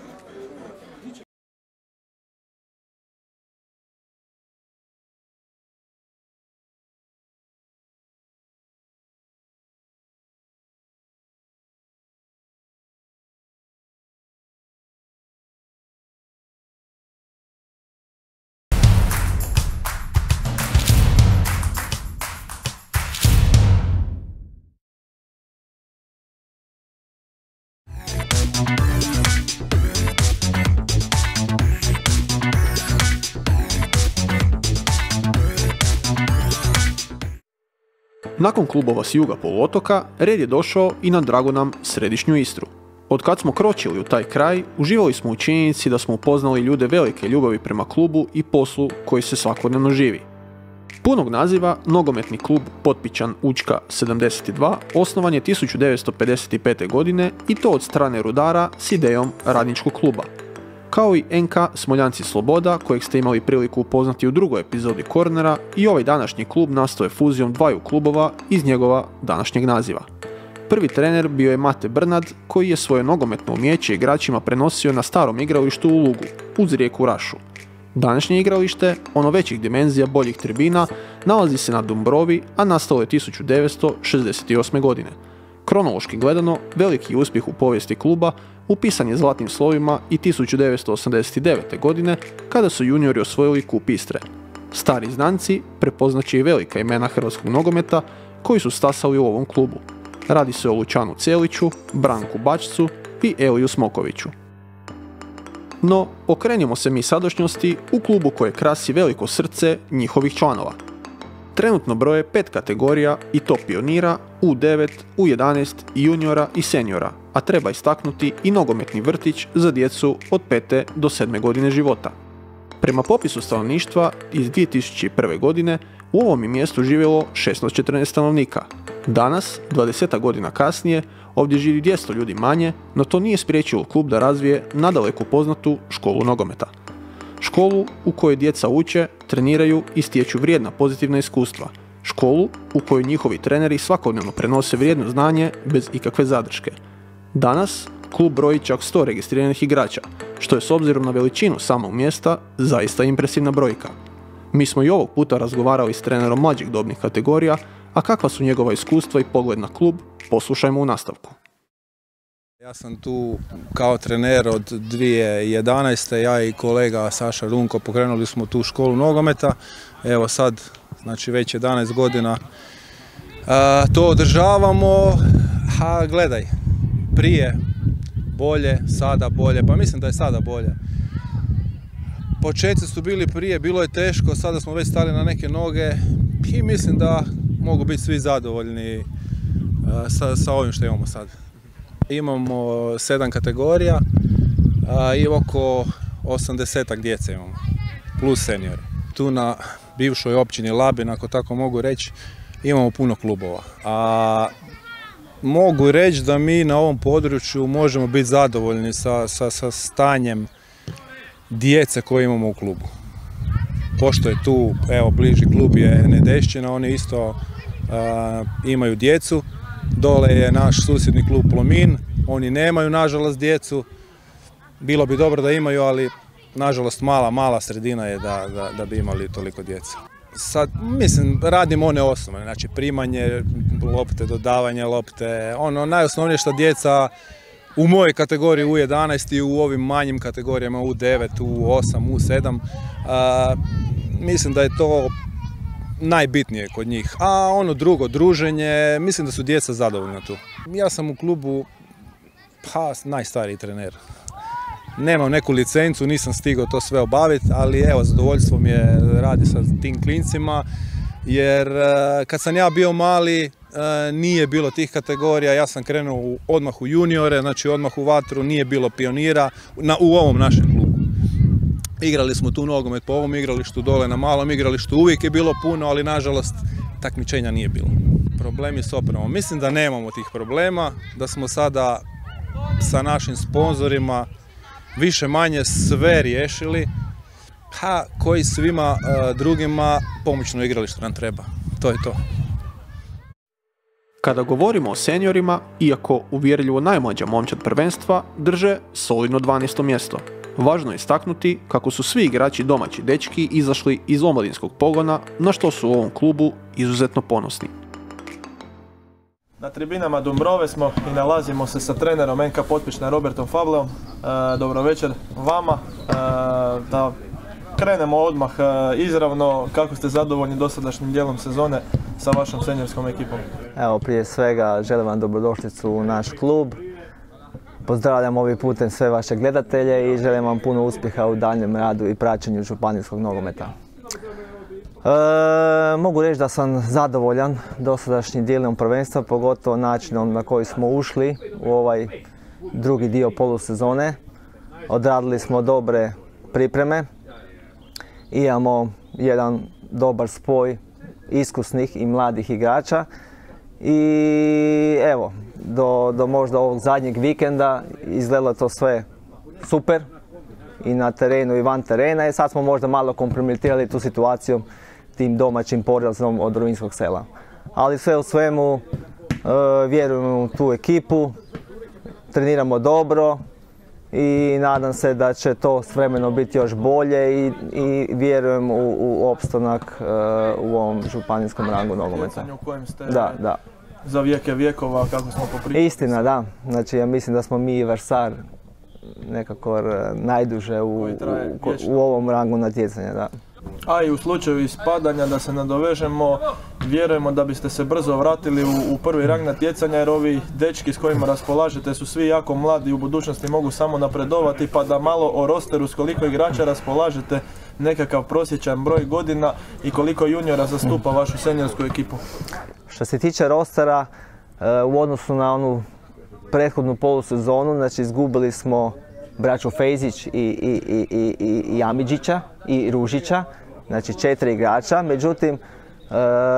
Nakon klubova s juga poluotoka, red je došao i na dragu nam središnju Istru. Od kad smo kročili u taj kraj, uživali smo u činjenici da smo upoznali ljude velike ljubavi prema klubu i poslu koji se svakodnevno živi. Punog naziva, nogometni klub Potpičan Učka sedamdeset dva osnovan je tisuću devetsto pedeset pete. godine i to od strane Rudara s idejom radničkog kluba. Kao i N K Smoljanci Sloboda, kojeg ste imali priliku upoznati u drugoj epizodi Kornera, i ovaj današnji klub nastao je fuzijom dvaju klubova iz njegova današnjeg naziva. Prvi trener bio je Mate Brnad, koji je svoje nogometno umijeće igračima prenosio na starom igralištu u Lugu, uz rijeku Rašu. Današnje igralište, ono većih dimenzija, boljih tribina, nalazi se na Dumbrovi, a nastalo je tisuću devetsto šezdeset osme. godine. Kronološki gledano, veliki uspjeh u povijesti kluba upisan je zlatnim slovima i tisuću devetsto osamdeset devete. godine kada su juniori osvojili Kup Istre. Stari znanci prepoznaće i velika imena hrvatskog nogometa koji su stasali u ovom klubu. Radi se o Lučanu Celiću, Branku Bačcu i Eliju Smokoviću. No, okrenimo se mi sadašnjosti u klubu koje krasi veliko srce njihovih članova. Trenutno broje pet kategorija i to pionira, U devet, U jedanaest, juniora i seniora, a treba istaknuti i nogometni vrtić za djecu od pete do sedme godine života. Prema popisu stanovništva iz dvije tisuće prve. godine u ovom je mjestu živjelo šesto četrnaest stanovnika. Danas, dvadeset godina kasnije, ovdje živi dvjesto ljudi manje, no to nije spriječilo klub da razvije nadaleko poznatu školu nogometa. Školu u kojoj djeca uče, treniraju i stječu vrijedna pozitivna iskustva. Školu u kojoj njihovi treneri svakodnevno prenose vrijedno znanje bez ikakve zadrške. Danas klub broji čak sto registriranih igrača, što je s obzirom na veličinu samog mjesta zaista impresivna brojka. Mi smo i ovog puta razgovarali s trenerom mlađih dobnih kategorija, a kakva su njegova iskustva i pogled na klub, poslušajmo u nastavku. Ja sam tu kao trener od dvije tisuće jedanaeste. Ja i kolega Saša Runko pokrenuli smo tu školu nogometa. Evo sad, znači već jedanaest godina a, to održavamo. A gledaj, prije bolje, sada bolje, pa mislim da je sada bolje. Početci su bili prije, bilo je teško, sada smo već stali na neke noge i mislim da mogu biti svi zadovoljni a, sa, sa ovim što imamo sad. Imamo sedam kategorija a, i oko osamdesetak djece imamo, plus seniori. Tu na bivšoj općini Labin, ako tako mogu reći, imamo puno klubova. A mogu reći da mi na ovom području možemo biti zadovoljni sa, sa, sa stanjem djece koje imamo u klubu. Pošto je tu, evo, bliži klub je Nedešćina, oni isto a, imaju djecu. Dole je naš susjedni klub Plomin, oni nemaju nažalost djecu. Bilo bi dobro da imaju, ali nažalost mala, mala sredina je da, da, da bi imali toliko djece. Sad, mislim, radim one osnovne, znači primanje lopte, dodavanje lopte, ono najosnovnije što djeca u mojoj kategoriji U jedanaest i u ovim manjim kategorijama U devet, U osam, U sedam, a, mislim da je to najbitnije kod njih. A ono drugo, druženje, mislim da su djeca zadovoljna tu. Ja sam u klubu pa, najstariji trener. Nemam neku licencu, nisam stigao to sve obaviti, ali evo, zadovoljstvo mi je radi sa tim klincima, jer kad sam ja bio mali nije bilo tih kategorija, ja sam krenuo odmah u juniore, znači odmah u vatru, nije bilo pionira na, u ovom našem klubu. Igrali smo tu nogomet po ovom igralištu, dole na malom igralištu, uvijek je bilo puno, ali nažalost takmičenja nije bilo. Problemi s opremom, mislim da nemamo tih problema, da smo sada sa našim sponzorima više manje sve riješili, a koji svima uh, drugima pomoćno igralište nam treba. To je to. Kada govorimo o seniorima, iako uvjerljivo najmlađa momčad prvenstva, drže solidno dvanaesto mjesto. Važno je istaknuti kako su svi igrači domaći dečki izašli iz omladinskog pogona, na što su u ovom klubu izuzetno ponosni. Na tribinama Dumbrove smo i nalazimo se sa trenerom N K Potpična Robertom Fableom. E, dobro večer vama. E, da krenemo odmah e, izravno. Kako ste zadovoljni dosadašnjim dijelom sezone sa vašom seniorskom ekipom? Evo, prije svega želim vam dobrodošlicu u naš klub. Pozdravljam ovim putem sve vaše gledatelje i želim vam puno uspjeha u daljnjem radu i praćenju županijskog nogometa. E, mogu reći da sam zadovoljan dosadašnjim dijelom prvenstva, pogotovo načinom na koji smo ušli u ovaj drugi dio polusezone. Odradili smo dobre pripreme, imamo jedan dobar spoj iskusnih i mladih igrača i evo, do, do možda ovog zadnjeg vikenda izgledalo to sve super i na terenu i van terena i sad smo možda malo kompromitirali tu situaciju tim domaćim porazom od Rovinjskog sela. Ali sve u svemu e, vjerujemo u tu ekipu, treniramo dobro i nadam se da će to s vremenom biti još bolje i, i vjerujem u, u opstanak e, u ovom županijskom rangu nogometa. U kojem ste da, da. za vijeke vijekova, kako smo popričali. Istina, da. Znači ja mislim da smo mi i Varsar nekako najduže u, u, u ovom rangu natjecanja, da. A i u slučaju ispadanja, da se nadovežemo, vjerujemo da biste se brzo vratili u, u prvi rang natjecanja, jer ovi dečki s kojima raspolažete su svi jako mladi i u budućnosti mogu samo napredovati, pa da malo o rosteru s koliko igrača raspolažete, nekakav prosječan broj godina i koliko juniora zastupa vašu seniorsku ekipu. Što se tiče rostera, u odnosu na onu prethodnu polusezonu, znači izgubili smo braću Fejzić i, i, i, i, i Amidžića i Ružića, znači četiri igrača, međutim e,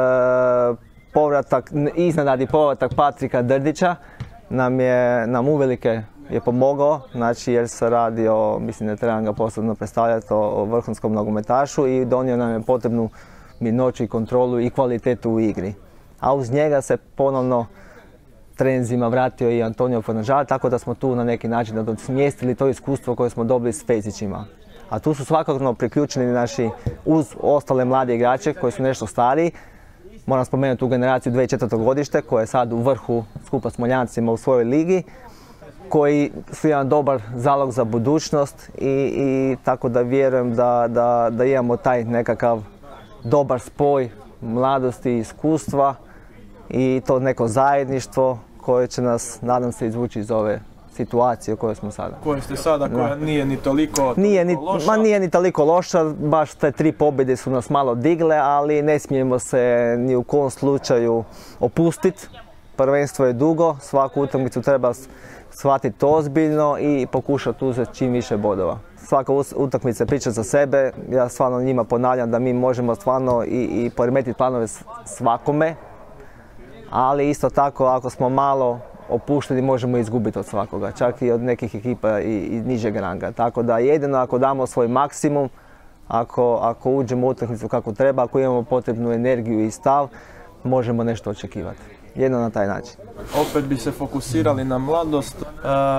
povratak, iznenadni povratak Patrika Drdića nam je nam uvelike je pomogao, znači jer se radi o, mislim ne trebam ga posebno predstavljati, o vrhunskom nogometašu i donio nam je potrebnu mirnoću i kontrolu i kvalitetu u igri. A uz njega se ponovno trenzima vratio i Antonio Fornažal, tako da smo tu na neki način nadomjestili to iskustvo koje smo dobili s Fezićima. A tu su svakako priključeni naši uz ostale mlade igrače koji su nešto stariji. Moram spomenuti tu generaciju dvije tisuće četvrte godište koja je sad u vrhu skupa s Moljancima u svojoj ligi, koji su jedan dobar zalog za budućnost i, i tako da vjerujem da, da, da imamo taj nekakav dobar spoj mladosti i iskustva i to neko zajedništvo koje će nas, nadam se, izvući iz ove situacije u kojoj smo sada. Koje ste sada, koja no. nije ni toliko, nije ni, toliko loša? Ma nije ni toliko loša, baš te tri pobjede su nas malo digle, ali ne smijemo se ni u kom slučaju opustiti. Prvenstvo je dugo, svaku utakmicu treba shvatiti ozbiljno i pokušati uzeti čim više bodova. Svaka utakmica priča za sebe, ja stvarno njima ponavljam da mi možemo stvarno i, i poremetiti planove svakome, ali isto tako ako smo malo opušteni možemo izgubiti od svakoga, čak i od nekih ekipa i, i nižeg ranga. Tako da jedino ako damo svoj maksimum, ako, ako uđemo u utakmicu kako treba, ako imamo potrebnu energiju i stav, možemo nešto očekivati. Jedino na taj način. Opet bi se fokusirali na mladost. E,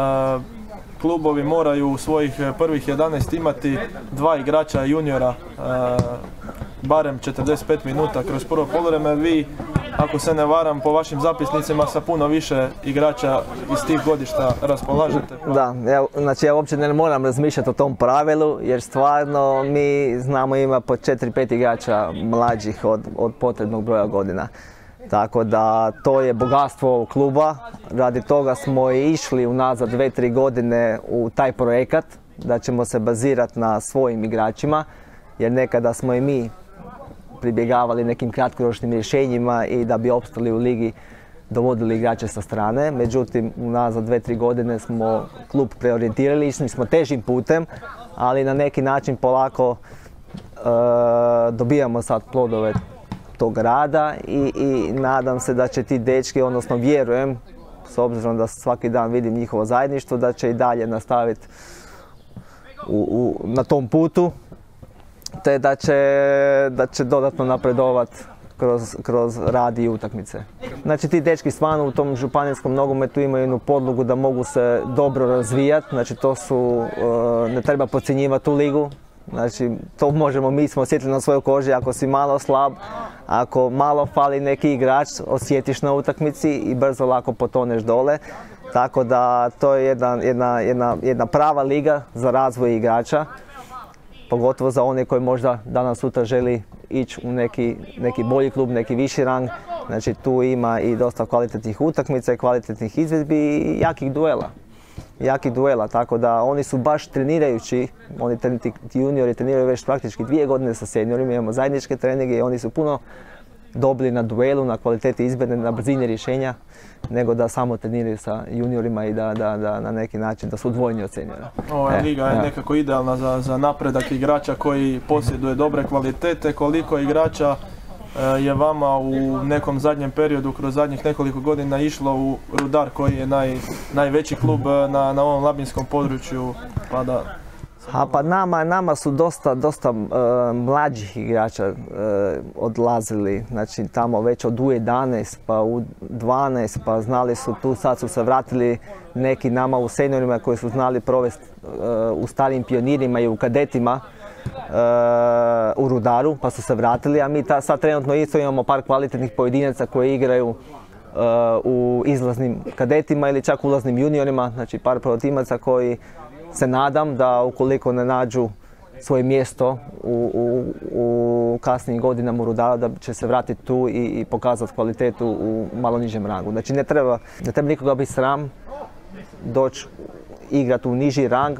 klubovi moraju u svojih prvih jedanaest imati dva igrača juniora, e, barem četrdeset pet minuta kroz prvo poluvreme. Vi, ako se ne varam, po vašim zapisnicima sa puno više igrača iz tih godišta raspolažete. Da, ja, znači ja uopće ne moram razmišljati o tom pravilu jer stvarno mi znamo ima po četiri pet igrača mlađih od, od potrebnog broja godina. Tako da to je bogatstvo ovog kluba, radi toga smo i išli unazad dve tri godine u taj projekat da ćemo se bazirati na svojim igračima jer nekada smo i mi pribjegavali nekim kratkoročnim rješenjima i da bi opstali u ligi dovodili igrače sa strane. Međutim, unazad dve tri godine smo klub preorijentirali, išli smo težim putem, ali na neki način polako e, dobijamo sad plodove tog rada i, i nadam se da će ti dečki, odnosno vjerujem, s obzirom da svaki dan vidim njihovo zajedništvo, da će i dalje nastaviti u, u, na tom putu, te da će, da će dodatno napredovati kroz, kroz rad i utakmice. Znači ti dečki stvarno u tom županijskom nogometu imaju jednu podlogu da mogu se dobro razvijati, znači to su, ne treba podcjenjivati tu ligu. Znači, to možemo, mi smo osjetili na svojoj koži, ako si malo slab, ako malo fali neki igrač, osjetiš na utakmici i brzo lako potoneš dole. Tako da to je jedna, jedna, jedna, jedna prava liga za razvoj igrača, pogotovo za one koji možda danas sutra želi ići u neki, neki bolji klub, neki viši rang. Znači tu ima i dosta kvalitetnih utakmica, kvalitetnih izvedbi i jakih duela. jakih duela, tako da oni su baš trenirajući, oni ti, ti juniori treniraju već praktički dvije godine sa seniorima, imamo zajedničke treninge i oni su puno dobili na duelu, na kvaliteti izbene, na brzine rješenja, nego da samo treniraju sa juniorima i da, da, da na neki način da su odvojeni od seniora. Ova e, liga je ja. nekako idealna za, za napredak igrača koji posjeduje dobre kvalitete. Koliko igrača je vama u nekom zadnjem periodu, kroz zadnjih nekoliko godina išlo u Rudar koji je naj, najveći klub na, na ovom labinskom području? Pa da... A pa nama, nama su dosta, dosta uh, mlađih igrača uh, odlazili, znači tamo već od U jedanaest pa U dvanaest pa znali su tu, sad su se vratili neki nama u seniorima koji su znali provesti uh, u starim pionirima i u kadetima uh, u Rudaru pa su se vratili, a mi ta, sad trenutno isto imamo par kvalitetnih pojedinaca koji igraju uh, u izlaznim kadetima ili čak ulaznim juniorima, znači par protimaca koji se nadam da ukoliko ne nađu svoje mjesto u, u, u kasnijim godinama u Rudaru da će se vratiti tu i, i pokazati kvalitetu u malo nižem rangu. Znači ne treba, ne treba nikoga biti sram doći igrati u niži rang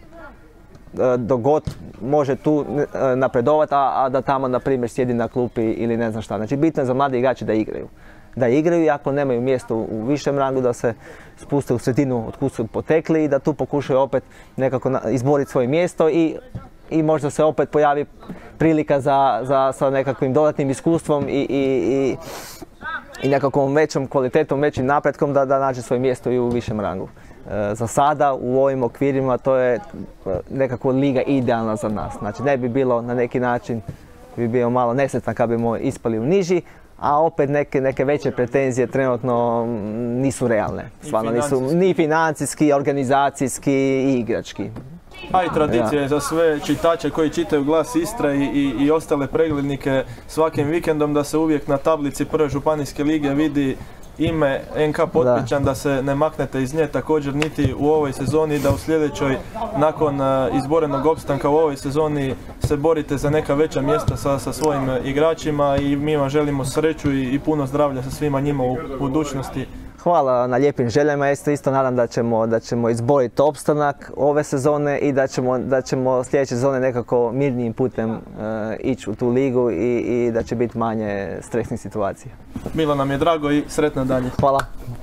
dok god može tu napredovati, a, a da tamo na primjer sjedi na klupi ili ne znam šta. Znači bitno je za mlade igrače da igraju. Da igraju i ako nemaju mjesto u višem rangu da se spuste u sredinu od kud su potekli i da tu pokušaju opet nekako izboriti svoje mjesto i i možda se opet pojavi prilika za, za, sa nekakvim dodatnim iskustvom i, i, i, i nekakvom većom kvalitetom, većim napretkom da, da nađe svoje mjesto i u višem rangu. E, za sada u ovim okvirima to je nekako liga idealna za nas. Znači ne bi bilo na neki način, bi bio malo nesretan kad bimo ispali u niži, a opet neke, neke veće pretenzije trenutno nisu realne. Stvarno nisu ni financijski, organizacijski i igrački. A i tradicija je za sve čitače koji čitaju Glas Istra i, i, i ostale preglednike svakim vikendom da se uvijek na tablici prve županijske lige vidi ime en ka Potpičan, da. da se ne maknete iz nje također niti u ovoj sezoni, da u sljedećoj nakon izborenog opstanka u ovoj sezoni se borite za neka veća mjesta sa, sa svojim igračima i mi vam želimo sreću i, i puno zdravlja sa svima njima u budućnosti. Hvala na lijepim željama, ja isto, isto nadam da ćemo, da ćemo izboriti opstanak ove sezone i da ćemo, da ćemo sljedeće sezone nekako mirnijim putem uh, ići u tu ligu i, i da će biti manje stresnih situacija. Bilo nam je drago i sretno dalje. Hvala.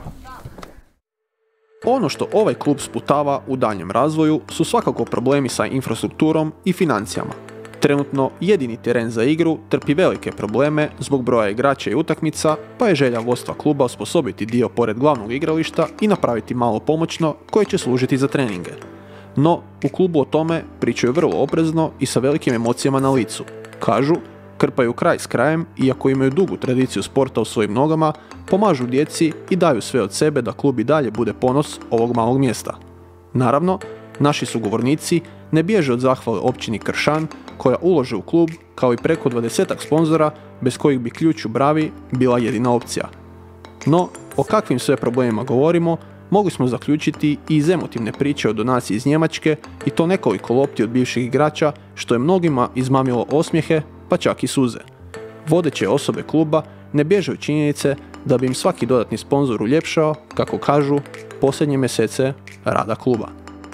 Ono što ovaj klub sputava u daljnjem razvoju su svakako problemi sa infrastrukturom i financijama. Trenutno jedini teren za igru trpi velike probleme zbog broja igrača i utakmica, pa je želja vodstva kluba osposobiti dio pored glavnog igrališta i napraviti malo pomoćno koje će služiti za treninge. No, u klubu o tome pričaju vrlo oprezno i sa velikim emocijama na licu. Kažu, krpaju kraj s krajem, iako imaju dugu tradiciju sporta u svojim nogama, pomažu djeci i daju sve od sebe da klub i dalje bude ponos ovog malog mjesta. Naravno, naši sugovornici ne bježe od zahvale općini Kršan, koja ulože u klub, kao i preko dvadesetak sponzora, bez kojih bi ključ u bravi bila jedina opcija. No, o kakvim sve problemima govorimo, mogli smo zaključiti i iz emotivne priče o donaciji iz Njemačke i to nekoliko lopti od bivših igrača, što je mnogima izmamilo osmijehe, pa čak i suze. Vodeće osobe kluba ne bježe od činjenice da bi im svaki dodatni sponzor uljepšao, kako kažu, posljednje mjesece rada kluba.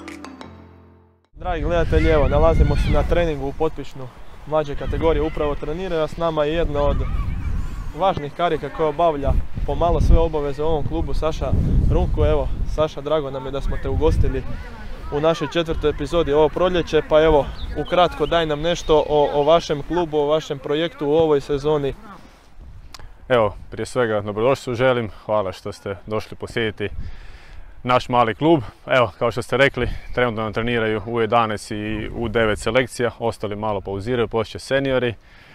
Dragi gledatelji, evo, nalazimo se na treningu u Potpičnu mlađe kategorije, upravo trenira s nama je jedna od važnih karika koja obavlja pomalo sve obaveze u ovom klubu, Saša Runko. Evo, Saša, drago nam je da smo te ugostili u našoj četvrtoj epizodi ovo proljeće, pa evo, ukratko daj nam nešto o, o vašem klubu, o vašem projektu u ovoj sezoni. Evo, prije svega dobrodošli želim, hvala što ste došli posjetiti naš mali klub. Evo, kao što ste rekli, trenutno nam treniraju u jedanaest i u devet selekcija, ostali malo pauziraju, poslije će seniori.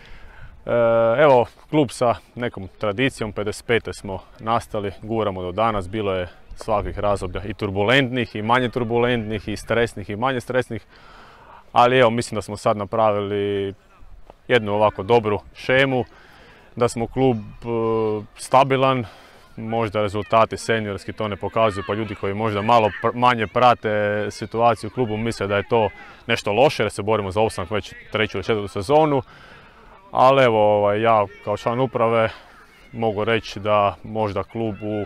Evo, klub sa nekom tradicijom, pedeset pete smo nastali, guramo do danas, bilo je svakih razdoblja i turbulentnih i manje turbulentnih i stresnih i manje stresnih, ali evo, mislim da smo sad napravili jednu ovako dobru šemu, da smo klub stabilan. Možda rezultati seniorski to ne pokazuju, pa ljudi koji možda malo pr- manje prate situaciju u klubu misle da je to nešto loše jer se borimo za opstanak već treću ili četvrtu sezonu. Ali evo, ovaj, ja kao član uprave mogu reći da možda klub u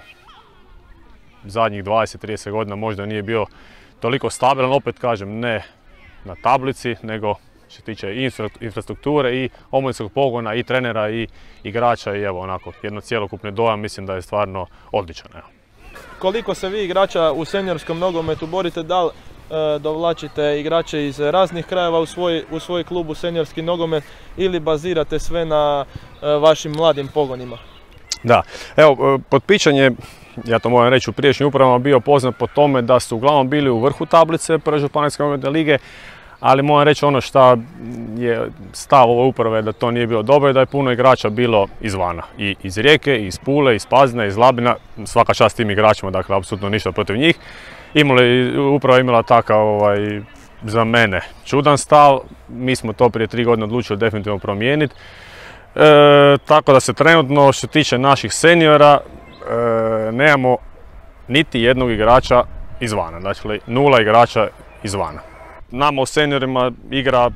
zadnjih dvadeset do trideset godina možda nije bio toliko stabilan, opet kažem ne na tablici, nego što se tiče i infrastrukture i omladinskog pogona i trenera i igrača i evo onako jedno cjelokupni dojam mislim da je stvarno odličan. Evo. Koliko se vi igrača u seniorskom nogometu borite, da li e, dovlačite igrače iz raznih krajeva u svoj, u svoj klub u seniorski nogomet ili bazirate sve na e, vašim mladim pogonima? Da, evo Potpičan je, ja to moram reći, u prijašnjim upravama bio poznat po tome da su uglavnom bili u vrhu tablice prve županijske nogometne lige, ali moram reći ono što je stav ove uprave da to nije bilo dobro, da je puno igrača bilo izvana. I iz Rijeke, i iz Pule, iz Pazina, iz Labina, svaka čast tim igračima, dakle apsolutno ništa protiv njih. Imali, uprava imala takav, ovaj, za mene, čudan stav, mi smo to prije tri godine odlučili definitivno promijeniti. E, tako da se trenutno, što se tiče naših seniora, e, nemamo niti jednog igrača izvana, dakle nula igrača izvana. Nama u seniorima igra,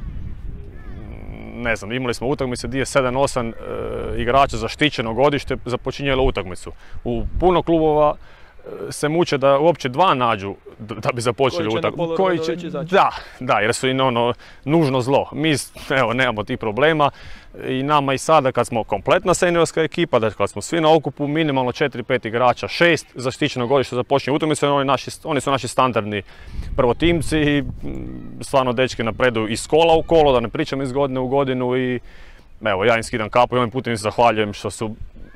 ne znam, imali smo utakmice gdje je sedam osam e, igrača zaštićeno godište započinjalo utakmicu. U puno klubova se muče da uopće dva nađu da bi započeli utakmicu. Koji će na poluredu već Da, da, jer su im ono nužno zlo. Mi evo, nemamo tih problema i nama i sada kad smo kompletna seniorska ekipa, da kad smo svi na okupu, minimalno četiri pet igrača, šest zaštićenog godišta započinje utakmicu, oni, naši, oni su naši standardni prvotimci i stvarno dečki napreduju iz kola u kolo, da ne pričam iz godine u godinu i evo, ja im skidam kapu i ovim putem im se zahvaljujem što su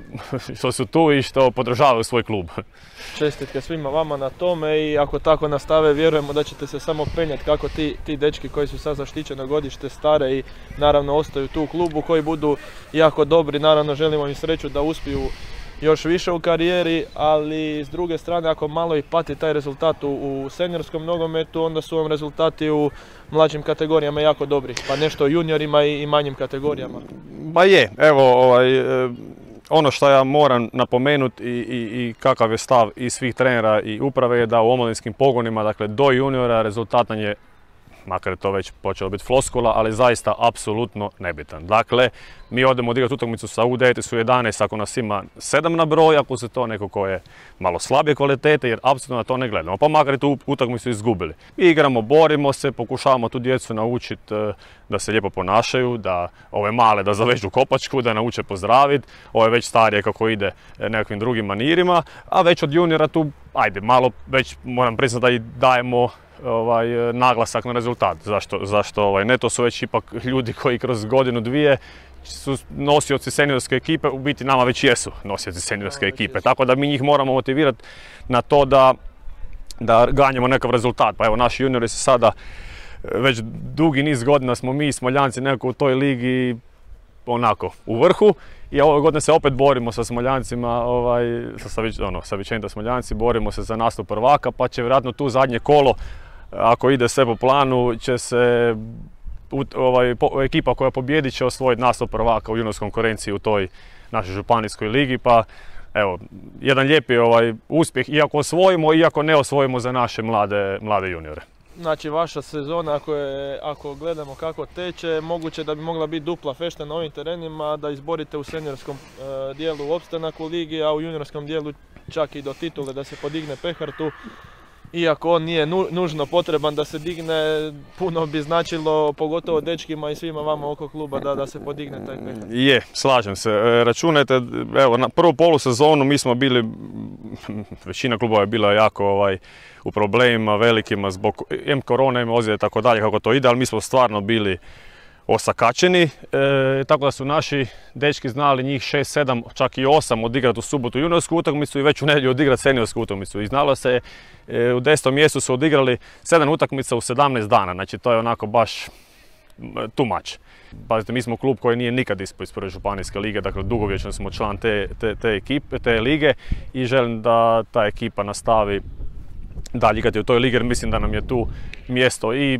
što su tu i što podržavaju svoj klub. Čestitke svima vama na tome i ako tako nastave vjerujemo da ćete se samo penjati kako ti, ti dečki koji su sad zaštićeno godište stare i naravno ostaju tu u klubu, koji budu jako dobri. Naravno želimo im sreću da uspiju još više u karijeri, ali s druge strane ako malo i pati taj rezultat u, u seniorskom nogometu, onda su vam rezultati u mlađim kategorijama jako dobri, pa nešto o juniorima i, i manjim kategorijama. Ba je, evo ovaj, ono što ja moram napomenuti i, i, i kakav je stav i svih trenera i uprave je da u omladinskim pogonima, dakle do juniora, rezultat nam je, makar je to već počelo biti floskula, ali zaista apsolutno nebitan. Dakle, mi odemo odigrati utakmicu sa U devet i S U jedanaest ako nas ima sedam na broj, ako se to neko ko je malo slabije kvalitete, jer apsolutno na to ne gledamo, pa makar i tu utakmicu izgubili. Igramo, borimo se, pokušavamo tu djecu naučiti da se lijepo ponašaju, da ove male da zavežu kopačku, da nauče pozdraviti, ove već starije kako ide nekakvim drugim manirima, a već od juniora tu, ajde, malo već moram priznati da i dajemo Ovaj, naglasak na rezultat. Zašto? Zašto ovaj, ne, to su već ipak ljudi koji kroz godinu dvije su nosioci seniorske ekipe, u biti nama već jesu nosioci seniorske ekipe, tako da mi njih moramo motivirati na to da, da ganjamo nekakav rezultat. Pa evo, naši juniori se sada, već dugi niz godina smo mi Smoljanci nekako u toj ligi onako u vrhu i ove godine se opet borimo sa Smoljancima, ovaj, sa, ono, sa Vičenta Smoljanci, borimo se za nastup prvaka, pa će vjerojatno tu zadnje kolo, ako ide sve po planu, će se ovaj, po, ekipa koja pobjedi će osvojiti nastup prvaka u juniorskoj konkurenciji u toj našoj županijskoj ligi, pa evo, jedan lijepi ovaj, uspjeh, iako osvojimo, iako ne osvojimo za naše mlade, mlade juniore. Znači vaša sezona, ako, je, ako gledamo kako teče, moguće da bi mogla biti dupla fešta na ovim terenima, da izborite u seniorskom e, dijelu opstanak u ligi, a u juniorskom dijelu čak i do titule da se podigne pehar tu. Iako on nije nu, nužno potreban da se digne, puno bi značilo, pogotovo dečkima i svima vama oko kluba, da, da se podigne taj pehar. Je, slažem se. Računajte, evo, na prvu polusezonu mi smo bili, većina klubova je bila jako ovaj, u problemima velikima zbog em korone, em ozljede, tako dalje, kako to ide, ali mi smo stvarno bili osakačeni, e, tako da su naši dečki znali njih šest, sedam, čak i osam odigrati u subotu juniorsku utakmicu i već u nedjelju odigrati seniorsku utakmicu. I znalo se, e, u desetom mjesecu su odigrali sedam utakmica u sedamnaest dana, znači to je onako baš too much. Pazite, mi smo klub koji nije nikad ispao iz prve županijske lige, dakle dugovječno smo član te, te, te, ekipe, te lige i želim da ta ekipa nastavi dalje igrati u toj ligi jer mislim da nam je tu mjesto i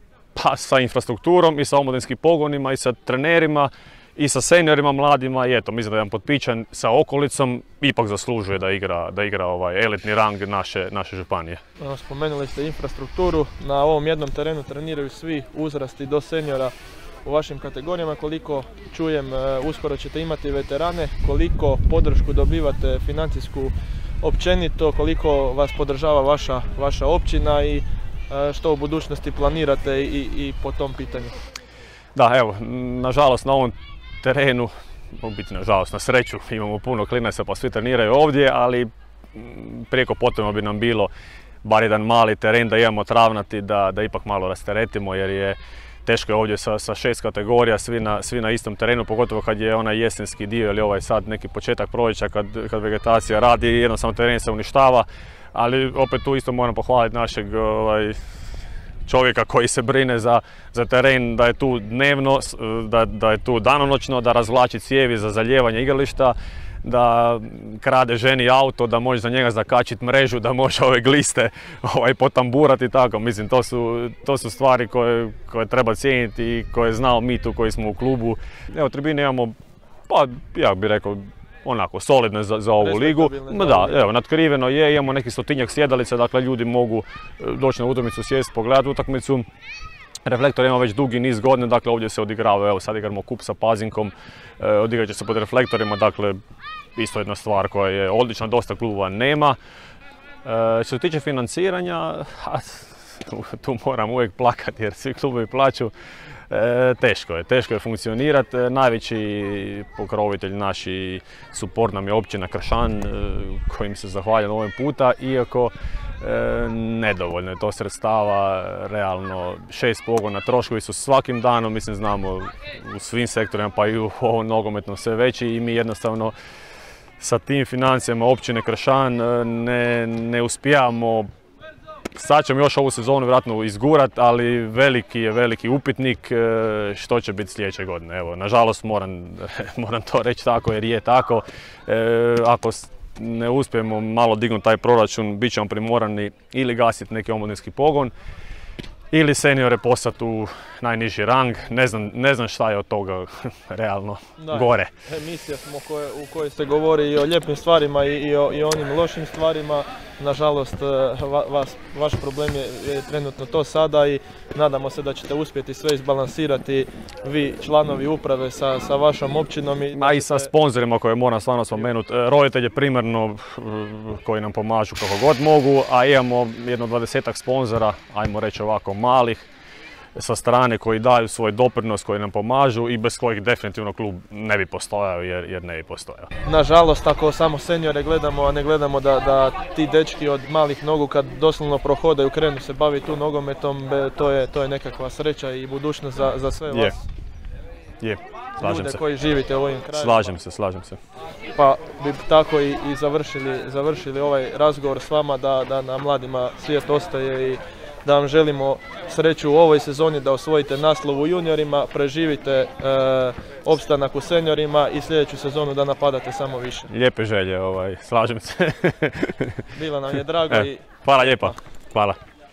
pa sa infrastrukturom i sa omladinskim pogonima i sa trenerima i sa seniorima mladima i eto, mislim da je jedan potpičan sa okolicom ipak zaslužuje da igra, da igra ovaj elitni rang naše, naše županije. Spomenuli ste infrastrukturu, na ovom jednom terenu treniraju svi uzrasti do seniora u vašim kategorijama, koliko čujem uskoro ćete imati veterane, koliko podršku dobivate financijsku općenito, koliko vas podržava vaša, vaša općina i što u budućnosti planirate i, i po tom pitanju? Da, evo, nažalost na ovom terenu, u biti nažalost na sreću, imamo puno klinaca pa svi treniraju ovdje, ali prijeko potrebno bi nam bilo bar jedan mali teren da imamo travnati, da, da ipak malo rasteretimo jer je teško je ovdje sa, sa šest kategorija, svi na, svi na istom terenu, pogotovo kad je onaj jesenski dio ili ovaj sad neki početak proljeća kad, kad vegetacija radi i jednostavno teren se uništava. Ali opet tu isto moram pohvaliti našeg ovaj, čovjeka koji se brine za, za teren, da je tu dnevno, da, da je tu danonoćno, da razvlači cijevi za zalijevanje igrališta, da krade ženi auto, da može za njega zakačiti mrežu, da može ove gliste ovaj, potamburati i tako. Mislim, to su, to su stvari koje, koje treba cijeniti i koje znamo mi tu koji smo u klubu. Evo, tribine imamo, pa ja bih rekao, onako solidne za, za ovu ligu. Da, evo, natkriveno je, imamo neki stotinjak sjedalica, dakle ljudi mogu doći na utakmicu, sjesti, pogledati utakmicu. Reflektor ima već dugi niz godina, dakle ovdje se odigrava, evo sad igramo kup sa Pazinkom, e, odigrat će se pod reflektorima, dakle isto jedna stvar koja je odlična, dosta klubova nema. Što se tiče financiranja, tu moram uvijek plakati jer svi klubovi plaću. E, teško je, teško je funkcionirati. Najveći pokrovitelj naši suport nam je općina Kršan, e, kojim se zahvaljam ovim puta, iako e, nedovoljno je to sredstava, realno šest pogona, troškovi su svakim danom, mislim znamo u svim sektorima pa i u ovom nogometnom sve veći i mi jednostavno sa tim financijama općine Kršan ne, ne uspijamo. Sad ćemo još ovu sezonu vjerojatno izgurat, ali veliki je veliki upitnik što će biti sljedeće godine. Evo, nažalost moram, moram to reći tako jer je tako. E, ako ne uspijemo malo dignuti taj proračun, bit ćemo primorani ili gasiti neki omladinski pogon ili seniore poslati u najniži rang. Ne znam, ne znam šta je od toga realno da, gore. Emisija smo koje, u kojoj se govori i o lijepim stvarima i, i, o, i onim lošim stvarima. Nažalost, vas, vaš problem je, je trenutno to sada i nadamo se da ćete uspjeti sve izbalansirati vi članovi uprave sa, sa vašom općinom. I, a i sa sponzorima koje moram stvarno spomenuti. Roditelji primarno koji nam pomažu kako god mogu, a imamo jedno dvadesetak sponzora, ajmo reći ovako malih, sa strane koji daju svoj doprinos, koji nam pomažu i bez kojih definitivno klub ne bi postojao jer, jer ne bi postojao. Nažalost, ako samo seniore gledamo, a ne gledamo da, da ti dečki od malih nogu kad doslovno prohodaju, krenu se baviti tu nogometom, to je, to je nekakva sreća i budućnost za, za sve vas. Je, je. Slažem ljude se. koji živite u ovim krajima. Slažem se, slažem se. Pa bi tako i, i završili, završili ovaj razgovor s vama da, da na mladima svijet ostaje i da vam želimo sreću u ovoj sezoni, da osvojite naslov u juniorima, preživite e, opstanak u seniorima i sljedeću sezonu da napadate samo više. Lijepe želje, ovaj, slažem se. Bilo nam je drago e, i... Hvala lijepa, hvala.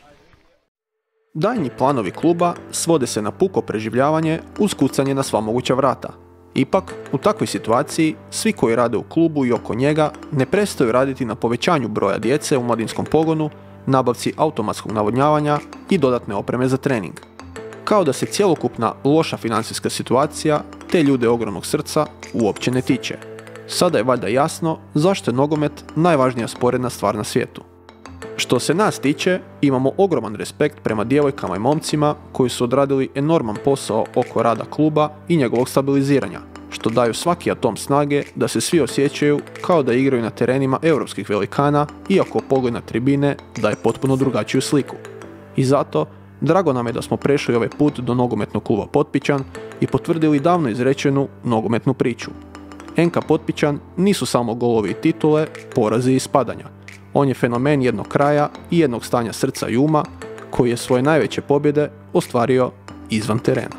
Daljnji planovi kluba svode se na puko preživljavanje uz kucanje na sva moguća vrata. Ipak, u takvoj situaciji, svi koji rade u klubu i oko njega ne prestaju raditi na povećanju broja djece u mladinskom pogonu, nabavci automatskog navodnjavanja i dodatne opreme za trening. Kao da se cjelokupna loša financijska situacija te ljude ogromnog srca uopće ne tiče. Sada je valjda jasno zašto je nogomet najvažnija sporedna stvar na svijetu. Što se nas tiče, imamo ogroman respekt prema djevojkama i momcima koji su odradili enorman posao oko rada kluba i njegovog stabiliziranja, što daju svaki atom snage da se svi osjećaju kao da igraju na terenima europskih velikana, iako pogled na tribine daje potpuno drugačiju sliku. I zato, drago nam je da smo prešli ovaj put do nogometnog kluba Potpičan i potvrdili davno izrečenu nogometnu priču. en ka Potpičan nisu samo golovi i titule, porazi i spadanja. On je fenomen jednog kraja i jednog stanja srca i uma koji je svoje najveće pobjede ostvario izvan terena.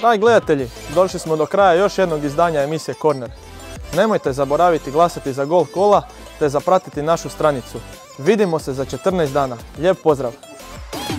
Dragi gledatelji, došli smo do kraja još jednog izdanja emisije Corner. Nemojte zaboraviti glasati za gol kola te zapratiti našu stranicu. Vidimo se za četrnaest dana. Lijep pozdrav!